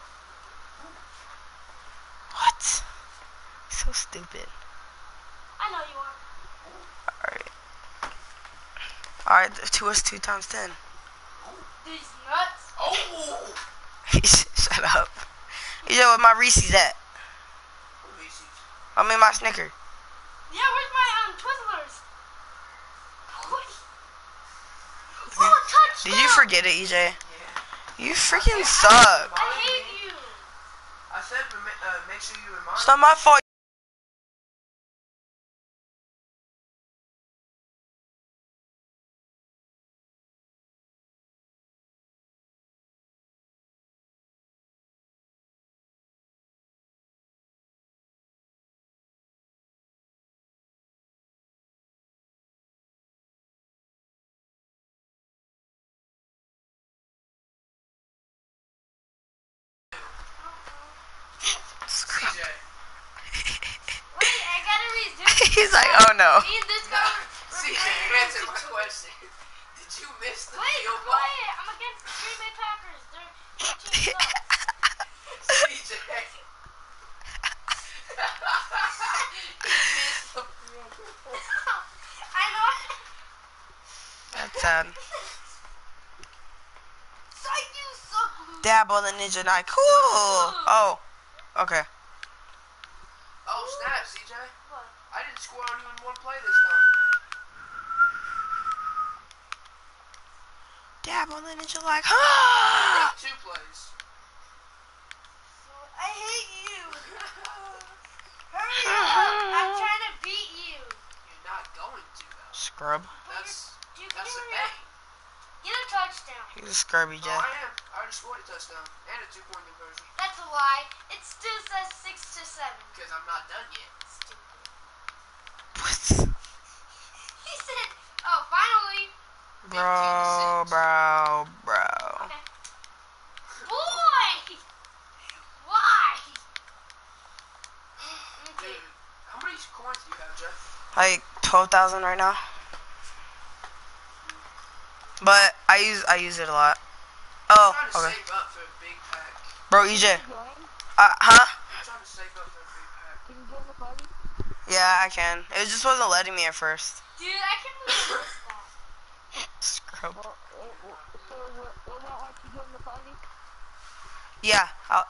Speaker 1: What? So stupid.
Speaker 2: I know you are.
Speaker 1: Alright. Alright, two is two times ten.
Speaker 2: These nuts.
Speaker 4: Oh!
Speaker 1: Shut up. You know where my Reese's at?
Speaker 4: Reese's.
Speaker 1: I mean my Snicker.
Speaker 2: Yeah, where's my um Twizzlers? Oh, touchdown!
Speaker 1: Did you forget it, E J?
Speaker 4: Yeah.
Speaker 1: You freaking suck.
Speaker 2: I hate you.
Speaker 4: I said, remi- uh, make sure you remind
Speaker 1: It's not my fault.
Speaker 4: C J.
Speaker 2: Wait, I gotta resume.
Speaker 1: He's like, oh no.
Speaker 2: Me and this guy were-
Speaker 4: C J, answer my question. Did you miss the
Speaker 2: Wait,
Speaker 4: field goal?
Speaker 2: quiet. I'm against the Green Bay Packers. They're their team sucks.
Speaker 4: C J. He missed the field goal.
Speaker 2: I know.
Speaker 1: That's sad.
Speaker 2: Psych, you suck, Luke.
Speaker 1: Dab on the Ninja Knight. Cool. Oh. Okay.
Speaker 4: Oh, snap, C J.
Speaker 2: What?
Speaker 4: I didn't score on you in one play this time.
Speaker 1: Dab on the Ninja like, ah.
Speaker 4: Two plays.
Speaker 2: I hate you. Hurry up. I'm trying to beat you.
Speaker 4: You're not going to, though.
Speaker 1: Scrub.
Speaker 4: That's,
Speaker 2: You
Speaker 4: that's a
Speaker 2: hurry
Speaker 4: bang.
Speaker 2: up. Get a touchdown.
Speaker 1: He's a scrubby
Speaker 4: No,
Speaker 1: J.
Speaker 4: I am. I already scored a touchdown and a two-point conversion.
Speaker 2: That's a lie. It still says six to seven.
Speaker 4: Because I'm not done yet.
Speaker 2: Stupid.
Speaker 1: What?
Speaker 2: He said, "Oh, finally."
Speaker 1: Bro, bro, bro.
Speaker 2: Okay. Boy. Why? Okay.
Speaker 4: Dude, how many coins do you have, Jeff?
Speaker 1: Like twelve thousand right now. But I use I use it a lot. Oh,
Speaker 4: I'm trying to
Speaker 1: okay.
Speaker 4: save up for a big pack.
Speaker 1: Bro, E J.
Speaker 3: Join?
Speaker 1: Uh, huh?
Speaker 4: I'm trying to save up for a big pack.
Speaker 3: Can you join the party?
Speaker 1: Yeah, I can. It just wasn't letting me at first.
Speaker 2: Dude, I can't believe I missed that.
Speaker 1: Scrub.
Speaker 3: Well, it, it, so it, it won't let you join the party?
Speaker 1: Yeah. I'll,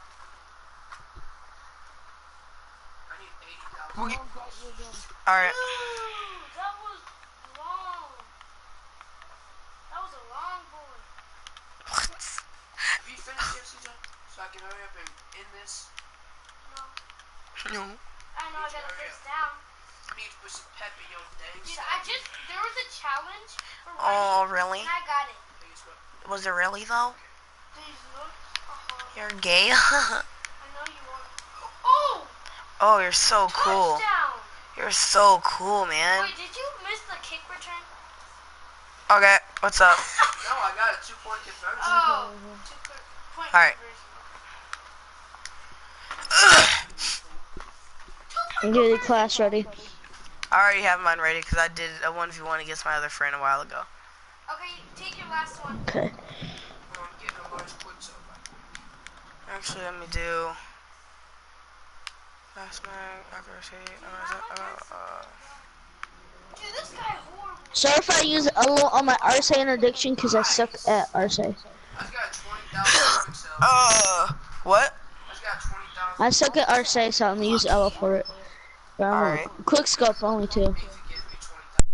Speaker 4: I need eighty thousand.
Speaker 1: we,
Speaker 3: I won't get you again.
Speaker 1: all right.
Speaker 2: Ooh, that was long. That was a long boy.
Speaker 1: What?
Speaker 4: Have you finished yet, C J? So I can hurry up and end this?
Speaker 2: No.
Speaker 1: No.
Speaker 2: I know I got a first down.
Speaker 4: I need to put some pep in your dang
Speaker 2: Dude,
Speaker 4: self.
Speaker 2: I just, there was a challenge for
Speaker 1: Oh,
Speaker 2: running,
Speaker 1: really?
Speaker 2: and I got it.
Speaker 4: Hey, guess what?
Speaker 1: Was it really though?
Speaker 2: Please look. Uh-huh.
Speaker 1: You're gay.
Speaker 2: I know you are. Oh!
Speaker 1: Oh, you're so cool.
Speaker 2: Touchdown!
Speaker 1: You're so cool, man.
Speaker 2: Wait, did you miss the kick return?
Speaker 1: Okay, what's up?
Speaker 4: No, I got a two-point conversion.
Speaker 2: Oh, two per- point
Speaker 1: All right.
Speaker 2: conversion.
Speaker 3: I'm getting class ready.
Speaker 1: I already have mine ready because I did a one v one against my other friend a while ago.
Speaker 2: Okay, take your last one.
Speaker 3: Okay.
Speaker 4: I'm getting a large quick so
Speaker 1: Actually, let me do fast mag, accuracy, uh, uh,
Speaker 2: Dude, this guy horrible.
Speaker 3: Sorry if I use a little on my R C interdiction because I suck at R C.
Speaker 4: I just got twenty thousand quick cells.
Speaker 1: uh, what?
Speaker 4: I just got twenty thousand.
Speaker 3: I suck at R C, so I'm gonna use Ella for it. But I'm
Speaker 1: Alright.
Speaker 3: a quick scope only too.
Speaker 4: If you give me twenty thousand.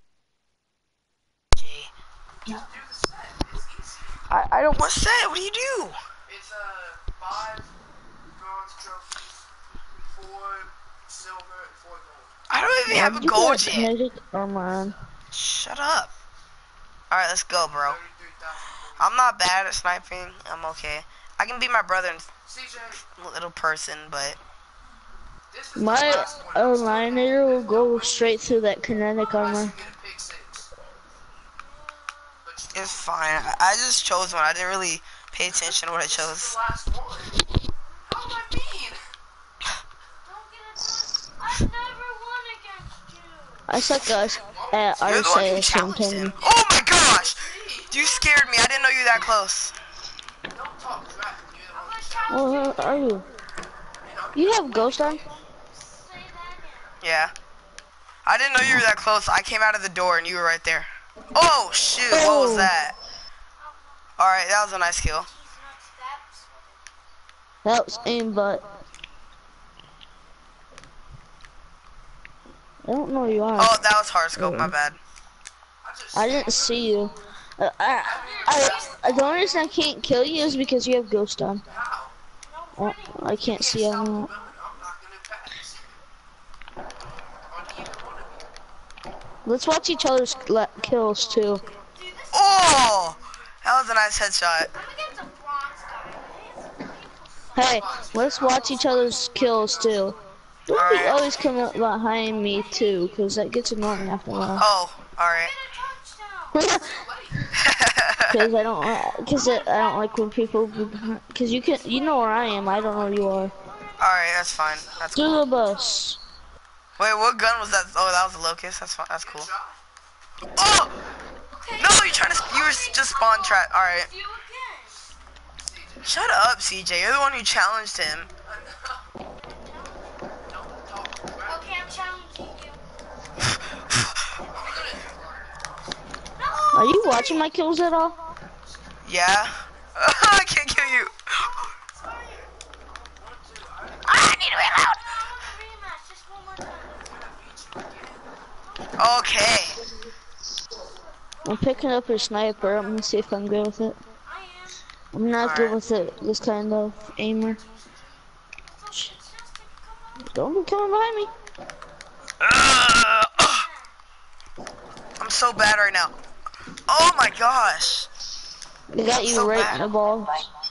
Speaker 1: Gee.
Speaker 4: Do the set. It's easy.
Speaker 1: I, I don't want to say it. What do you do?
Speaker 4: It's uh five bronze trophies, four silver, and four gold.
Speaker 1: I don't even have a
Speaker 3: You
Speaker 1: gold
Speaker 3: got
Speaker 1: yet.
Speaker 3: kinetic armor on.
Speaker 1: Shut up. Alright, let's go, bro.
Speaker 4: Thirty-three thousand.
Speaker 1: I'm not bad at sniping. I'm okay. I can beat my brother and
Speaker 4: C J,
Speaker 1: little person, but
Speaker 4: this is the
Speaker 3: My
Speaker 4: last one. I'm starting.
Speaker 3: Eliminator will go straight through that kinetic
Speaker 4: Unless
Speaker 3: armor.
Speaker 4: you get a pick six. But you-
Speaker 1: it's fine. I, I just chose one. I didn't really pay attention to what I
Speaker 4: this is
Speaker 1: chose.
Speaker 4: the last one. How am I mean?
Speaker 2: Don't get it. I've never won against you.
Speaker 3: I suck at, at
Speaker 1: You're
Speaker 3: R
Speaker 1: the one
Speaker 3: C
Speaker 1: who
Speaker 3: at the same
Speaker 1: challenged him.
Speaker 3: time.
Speaker 1: Oh my gosh! You scared me. I didn't know you were that close.
Speaker 4: Don't talk crap. You're the
Speaker 2: I'm
Speaker 4: one.
Speaker 2: gonna challenge
Speaker 3: Well, where are you? You have ghost on?
Speaker 2: you. Say that again.
Speaker 1: Yeah. I didn't know you were that close. I came out of the door and you were right there. Oh shoot! What was
Speaker 3: Oh.
Speaker 1: that? All right, that was a nice kill.
Speaker 2: He's not steps.
Speaker 3: That was aimbot. I don't know who you are.
Speaker 1: Oh, that was hard scope. My bad.
Speaker 4: I just
Speaker 3: I didn't see you. Uh, I, I, I, the only reason I can't kill you is because you have ghost on.
Speaker 4: how?
Speaker 3: Oh, I can't see
Speaker 4: Stop
Speaker 3: on
Speaker 4: the
Speaker 3: that.
Speaker 4: gun. I'm not gonna pass. On either one of you.
Speaker 3: Let's watch each other's le- kills too.
Speaker 2: Dude, this
Speaker 1: Oh, that was a nice headshot.
Speaker 2: I'm against a bronze guy. His people
Speaker 3: Hey, let's watch each other's kills too. Don't be always come up behind me too, cause that gets annoying after a while.
Speaker 1: Oh, all right.
Speaker 2: get a touchdown.
Speaker 3: Cause I don't, uh, cause I I don't like when people, be behind- cause you can, you know where I am. I don't know where you are.
Speaker 1: All right, that's fine. That's
Speaker 3: To
Speaker 1: cool.
Speaker 3: the bus.
Speaker 1: Wait, what gun was that? Oh, that was a locust. That's fine. That's cool.
Speaker 4: Shot.
Speaker 1: Oh
Speaker 2: Okay.
Speaker 1: no, you're trying to. You were just spawn trap. All right.
Speaker 2: You again.
Speaker 1: Shut up, C J. You're the one who challenged him.
Speaker 4: Don't talk crap.
Speaker 2: Okay, I'm challenging you.
Speaker 4: I'm gonna
Speaker 2: No.
Speaker 3: Are you watching my kills at all?
Speaker 1: Yeah. I can't kill you.
Speaker 2: Sorry.
Speaker 1: I need to reload.
Speaker 2: I want a rematch. Just one more time.
Speaker 1: Okay.
Speaker 3: I'm picking up a sniper. I'm gonna see if I'm good with it.
Speaker 2: I am.
Speaker 3: I'm not good
Speaker 1: Alright.
Speaker 3: with it. This kind of aimer.
Speaker 2: So it's just to come up.
Speaker 3: Don't be coming behind me.
Speaker 1: Ugh. I'm so bad right now. Oh my gosh.
Speaker 3: They got you
Speaker 1: So
Speaker 3: right
Speaker 1: bad.
Speaker 3: in the balls.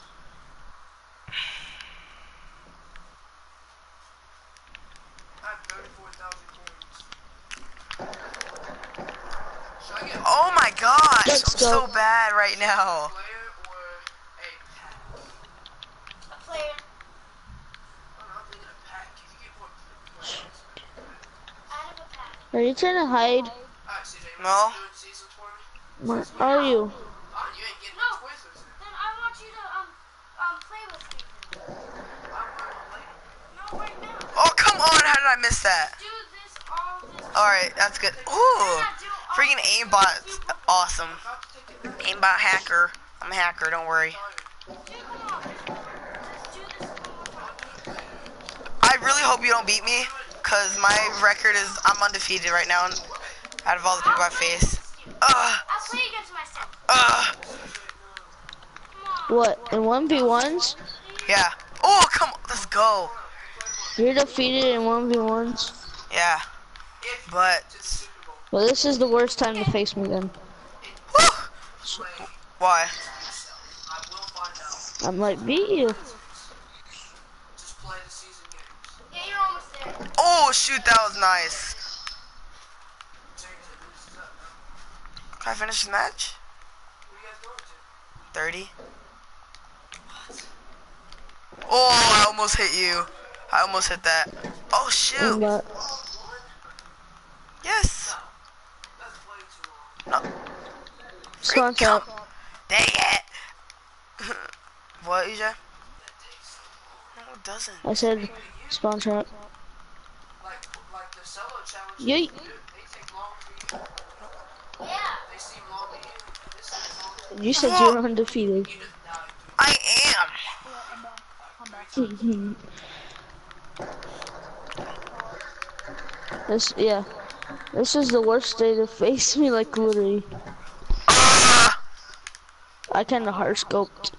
Speaker 4: I have thirty-four thousand coins. Should I get a
Speaker 1: Oh my gosh.
Speaker 3: Let's
Speaker 1: I'm so
Speaker 3: go.
Speaker 1: bad right now.
Speaker 4: player or a pack?
Speaker 2: A player.
Speaker 4: Oh, no, I'm thinking a pack. If you get more players.
Speaker 2: Out of a pack.
Speaker 3: Are you trying to hide?
Speaker 4: Alright, C J, you
Speaker 1: No.
Speaker 4: wanna do seasons for me?
Speaker 3: Where are you?
Speaker 4: Oh, you ain't getting
Speaker 2: No.
Speaker 4: no Twizzlers then.
Speaker 2: Then I want you to um um play with me.
Speaker 4: I'm running later.
Speaker 2: No, right now.
Speaker 1: Oh come on. How did I miss that?
Speaker 2: Do this all this.
Speaker 1: All right, that's good. Ooh.
Speaker 2: Yeah, do all
Speaker 1: Freaking
Speaker 2: this.
Speaker 1: aimbot's awesome.
Speaker 4: About to take a nap.
Speaker 1: Aimbot hacker. I'm a hacker. Don't worry.
Speaker 2: Dude, come on. Let's do this one more time.
Speaker 1: I really hope you don't beat me, cause my record is I'm undefeated right now. Out of all the people I face. Ugh.
Speaker 2: I'll play against myself.
Speaker 1: Ugh.
Speaker 2: Come on.
Speaker 3: What? In one v ones?
Speaker 1: Yeah. Oh come on. Let's go.
Speaker 3: You're defeated in one v ones?
Speaker 1: Yeah.
Speaker 4: If
Speaker 1: But.
Speaker 4: to the Super Bowl,
Speaker 3: Well, this is the worst time to face me then.
Speaker 1: Whew.
Speaker 4: play
Speaker 1: Why?
Speaker 4: yourself. I will find out.
Speaker 3: I might beat you.
Speaker 4: Just play the season games.
Speaker 2: Yeah, you're almost there.
Speaker 1: Oh shoot, that was nice.
Speaker 4: Change it, loses up. Huh?
Speaker 1: Can I finish the match?
Speaker 4: What are you guys going to?
Speaker 1: thirty. Oh, I almost hit you. I almost hit that. Oh shoot.
Speaker 3: Aimbot.
Speaker 1: Yes.
Speaker 4: That's way too long.
Speaker 1: No.
Speaker 3: Spawn trap.
Speaker 1: Dang it. What, E J?
Speaker 4: That takes
Speaker 1: it doesn't.
Speaker 3: I said spawn trap.
Speaker 4: Like, like the solo challenges,
Speaker 3: Yeet.
Speaker 4: they, they take long for you. Yeah. They seem long to you. This is long to
Speaker 3: You said
Speaker 1: Whoa.
Speaker 3: you're undefeated.
Speaker 4: you. Just die.
Speaker 1: I am.
Speaker 3: Yeah, I'm back. I'm back. This, yeah. This is the worst day to face me, like, literally.
Speaker 1: Ah!
Speaker 3: I kinda hard scoped.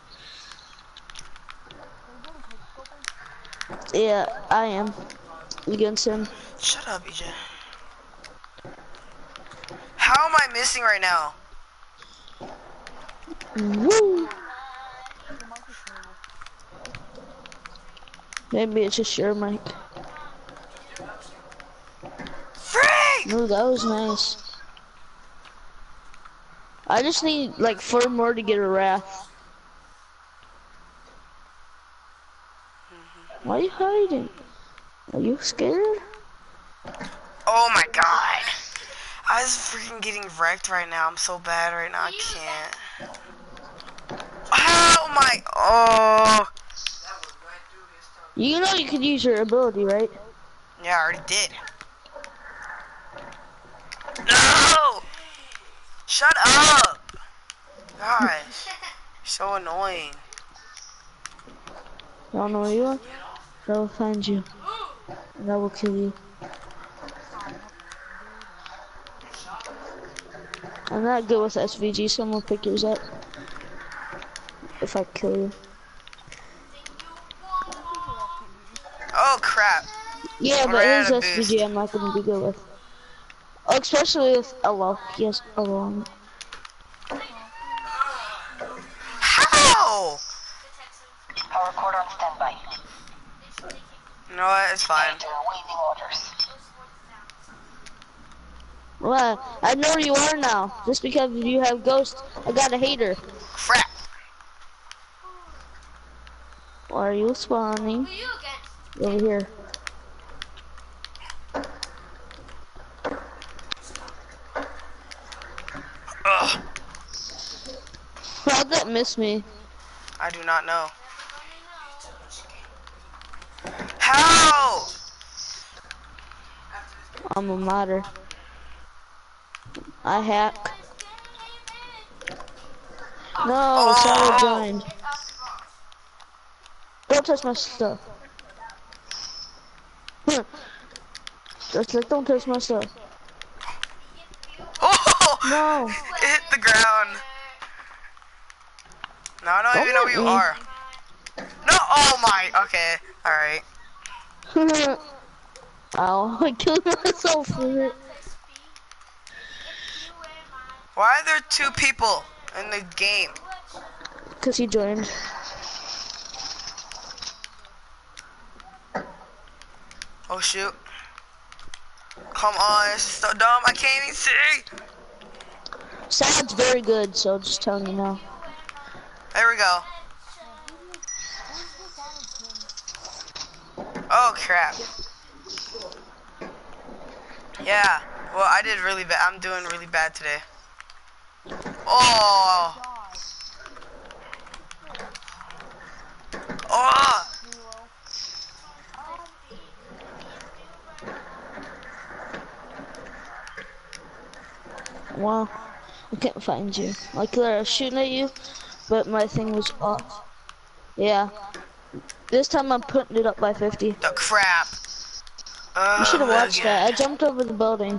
Speaker 3: Yeah, I am. Against him.
Speaker 1: Shut up, E J. How am I missing right now?
Speaker 3: Woo! Maybe it's just your mic.
Speaker 1: Freak!
Speaker 3: No, that was nice. I just need like four more to get a wrath. Why are you hiding? Are you scared?
Speaker 1: Oh my god. I was freaking getting wrecked right now. I'm so bad right now. I can't. Oh my. Oh.
Speaker 3: You know you could use your ability, right?
Speaker 1: Yeah, I already did. No! Shut up! Gosh. You're so annoying.
Speaker 3: I don't know where you are. I will find you. And I will kill you. I'm not good with S V G, so I'm gonna pick yours up. If I kill you.
Speaker 1: Oh crap.
Speaker 3: Yeah,
Speaker 1: I
Speaker 3: but
Speaker 1: ran
Speaker 3: his
Speaker 1: out of
Speaker 3: S V G
Speaker 1: boost.
Speaker 3: I'm not gonna be good with. Oh, especially with Elo. He has Elo on it.
Speaker 1: How?
Speaker 5: Power recorder on standby.
Speaker 1: You know what? It's fine.
Speaker 5: Enter awaiting orders.
Speaker 3: Well, I know where you are now. Just because you have Ghost, I got a hater.
Speaker 1: Crap.
Speaker 3: Why are you spawning?
Speaker 2: Who are you against?
Speaker 3: Over here.
Speaker 1: Ugh.
Speaker 3: How'd that miss me?
Speaker 1: I do not know. How?
Speaker 3: I'm a modder. I hack. No,
Speaker 1: Oh.
Speaker 3: Sarah joined. Don't touch my stuff. Just like, don't touch my stuff.
Speaker 1: Oh!
Speaker 3: No.
Speaker 1: It hit the ground. No, I don't
Speaker 3: Don't
Speaker 1: even know
Speaker 3: let
Speaker 1: who you
Speaker 3: me.
Speaker 1: are. No, oh my, okay, alright.
Speaker 3: Ow, I killed myself for it.
Speaker 1: Why are there two people in the game?
Speaker 3: Cause he joined.
Speaker 1: Oh shoot. Come on, this is so dumb, I can't even see.
Speaker 3: Sad's very good, so just telling you now.
Speaker 1: There we go. Oh crap. Yeah, well I did really bad, I'm doing really bad today. Oh. Oh.
Speaker 3: Wow, I can't find you. Like I was shooting at you, but my thing was off. Yeah. This time I'm putting it up by fifty.
Speaker 1: The crap. Uh,
Speaker 3: You should have watched
Speaker 1: again.
Speaker 3: that. I jumped over the building.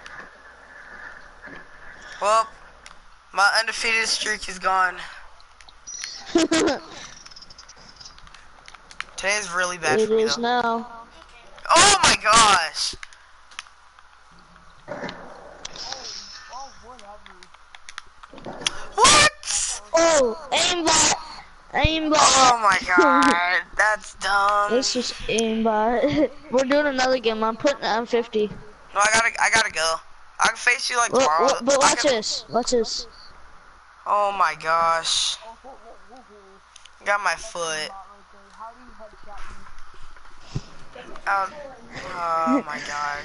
Speaker 1: Well, my undefeated streak is gone. Today's really bad
Speaker 3: It
Speaker 1: for me
Speaker 3: is
Speaker 1: though.
Speaker 3: now.
Speaker 1: Oh my gosh! What?
Speaker 3: Oh, aimbot! Aimbot!
Speaker 1: Oh my god, that's dumb.
Speaker 3: It's just aimbot. We're doing another game. I'm putting it on fifty.
Speaker 1: No, I gotta, I gotta go. I can face you like
Speaker 3: Well,
Speaker 1: tomorrow.
Speaker 3: well, but
Speaker 1: I
Speaker 3: watch
Speaker 1: can-
Speaker 3: this. Watch this.
Speaker 1: Oh my gosh. Got my foot. Um, oh my god.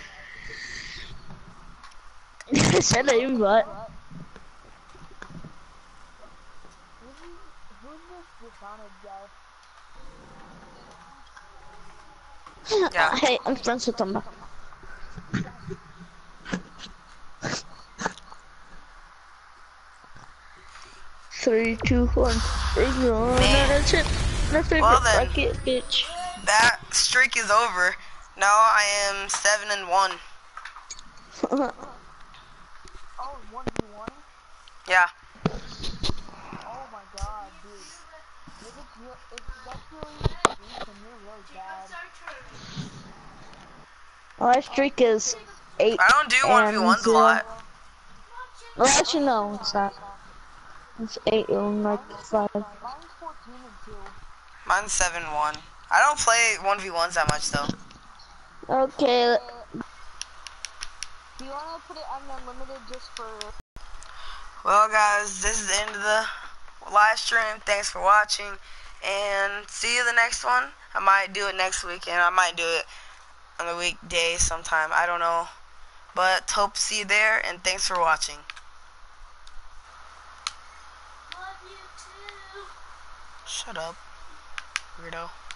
Speaker 3: I said aimbot.
Speaker 1: Yeah.
Speaker 3: Hey, I'm friends with them. Three, two, one. Bring it on.
Speaker 1: Man.
Speaker 3: That's it. My favorite
Speaker 1: Well then.
Speaker 3: bucket, bitch.
Speaker 1: That streak is over. Now I am seven and one.
Speaker 2: Oh, one v one?
Speaker 1: Yeah.
Speaker 2: Oh my god, dude. If it's real, if that's really the streak, then you're really bad.
Speaker 3: My streak is eight
Speaker 1: I don't do one v
Speaker 3: and
Speaker 1: ones a
Speaker 3: zero.
Speaker 1: lot.
Speaker 3: Well, actually, no, it's not. It's eight and like five.
Speaker 2: Mine's fourteen and two.
Speaker 1: Mine's seven one. I don't play one v ones that much though.
Speaker 3: Okay.
Speaker 2: Do you wanna put it on unlimited just for...
Speaker 1: Well guys, this is the end of the live stream. Thanks for watching. And see you the next one. I might do it next week and I might do it on the weekday sometime. I don't know. But hope to see you there and thanks for watching.
Speaker 2: Love you too.
Speaker 1: Shut up, weirdo.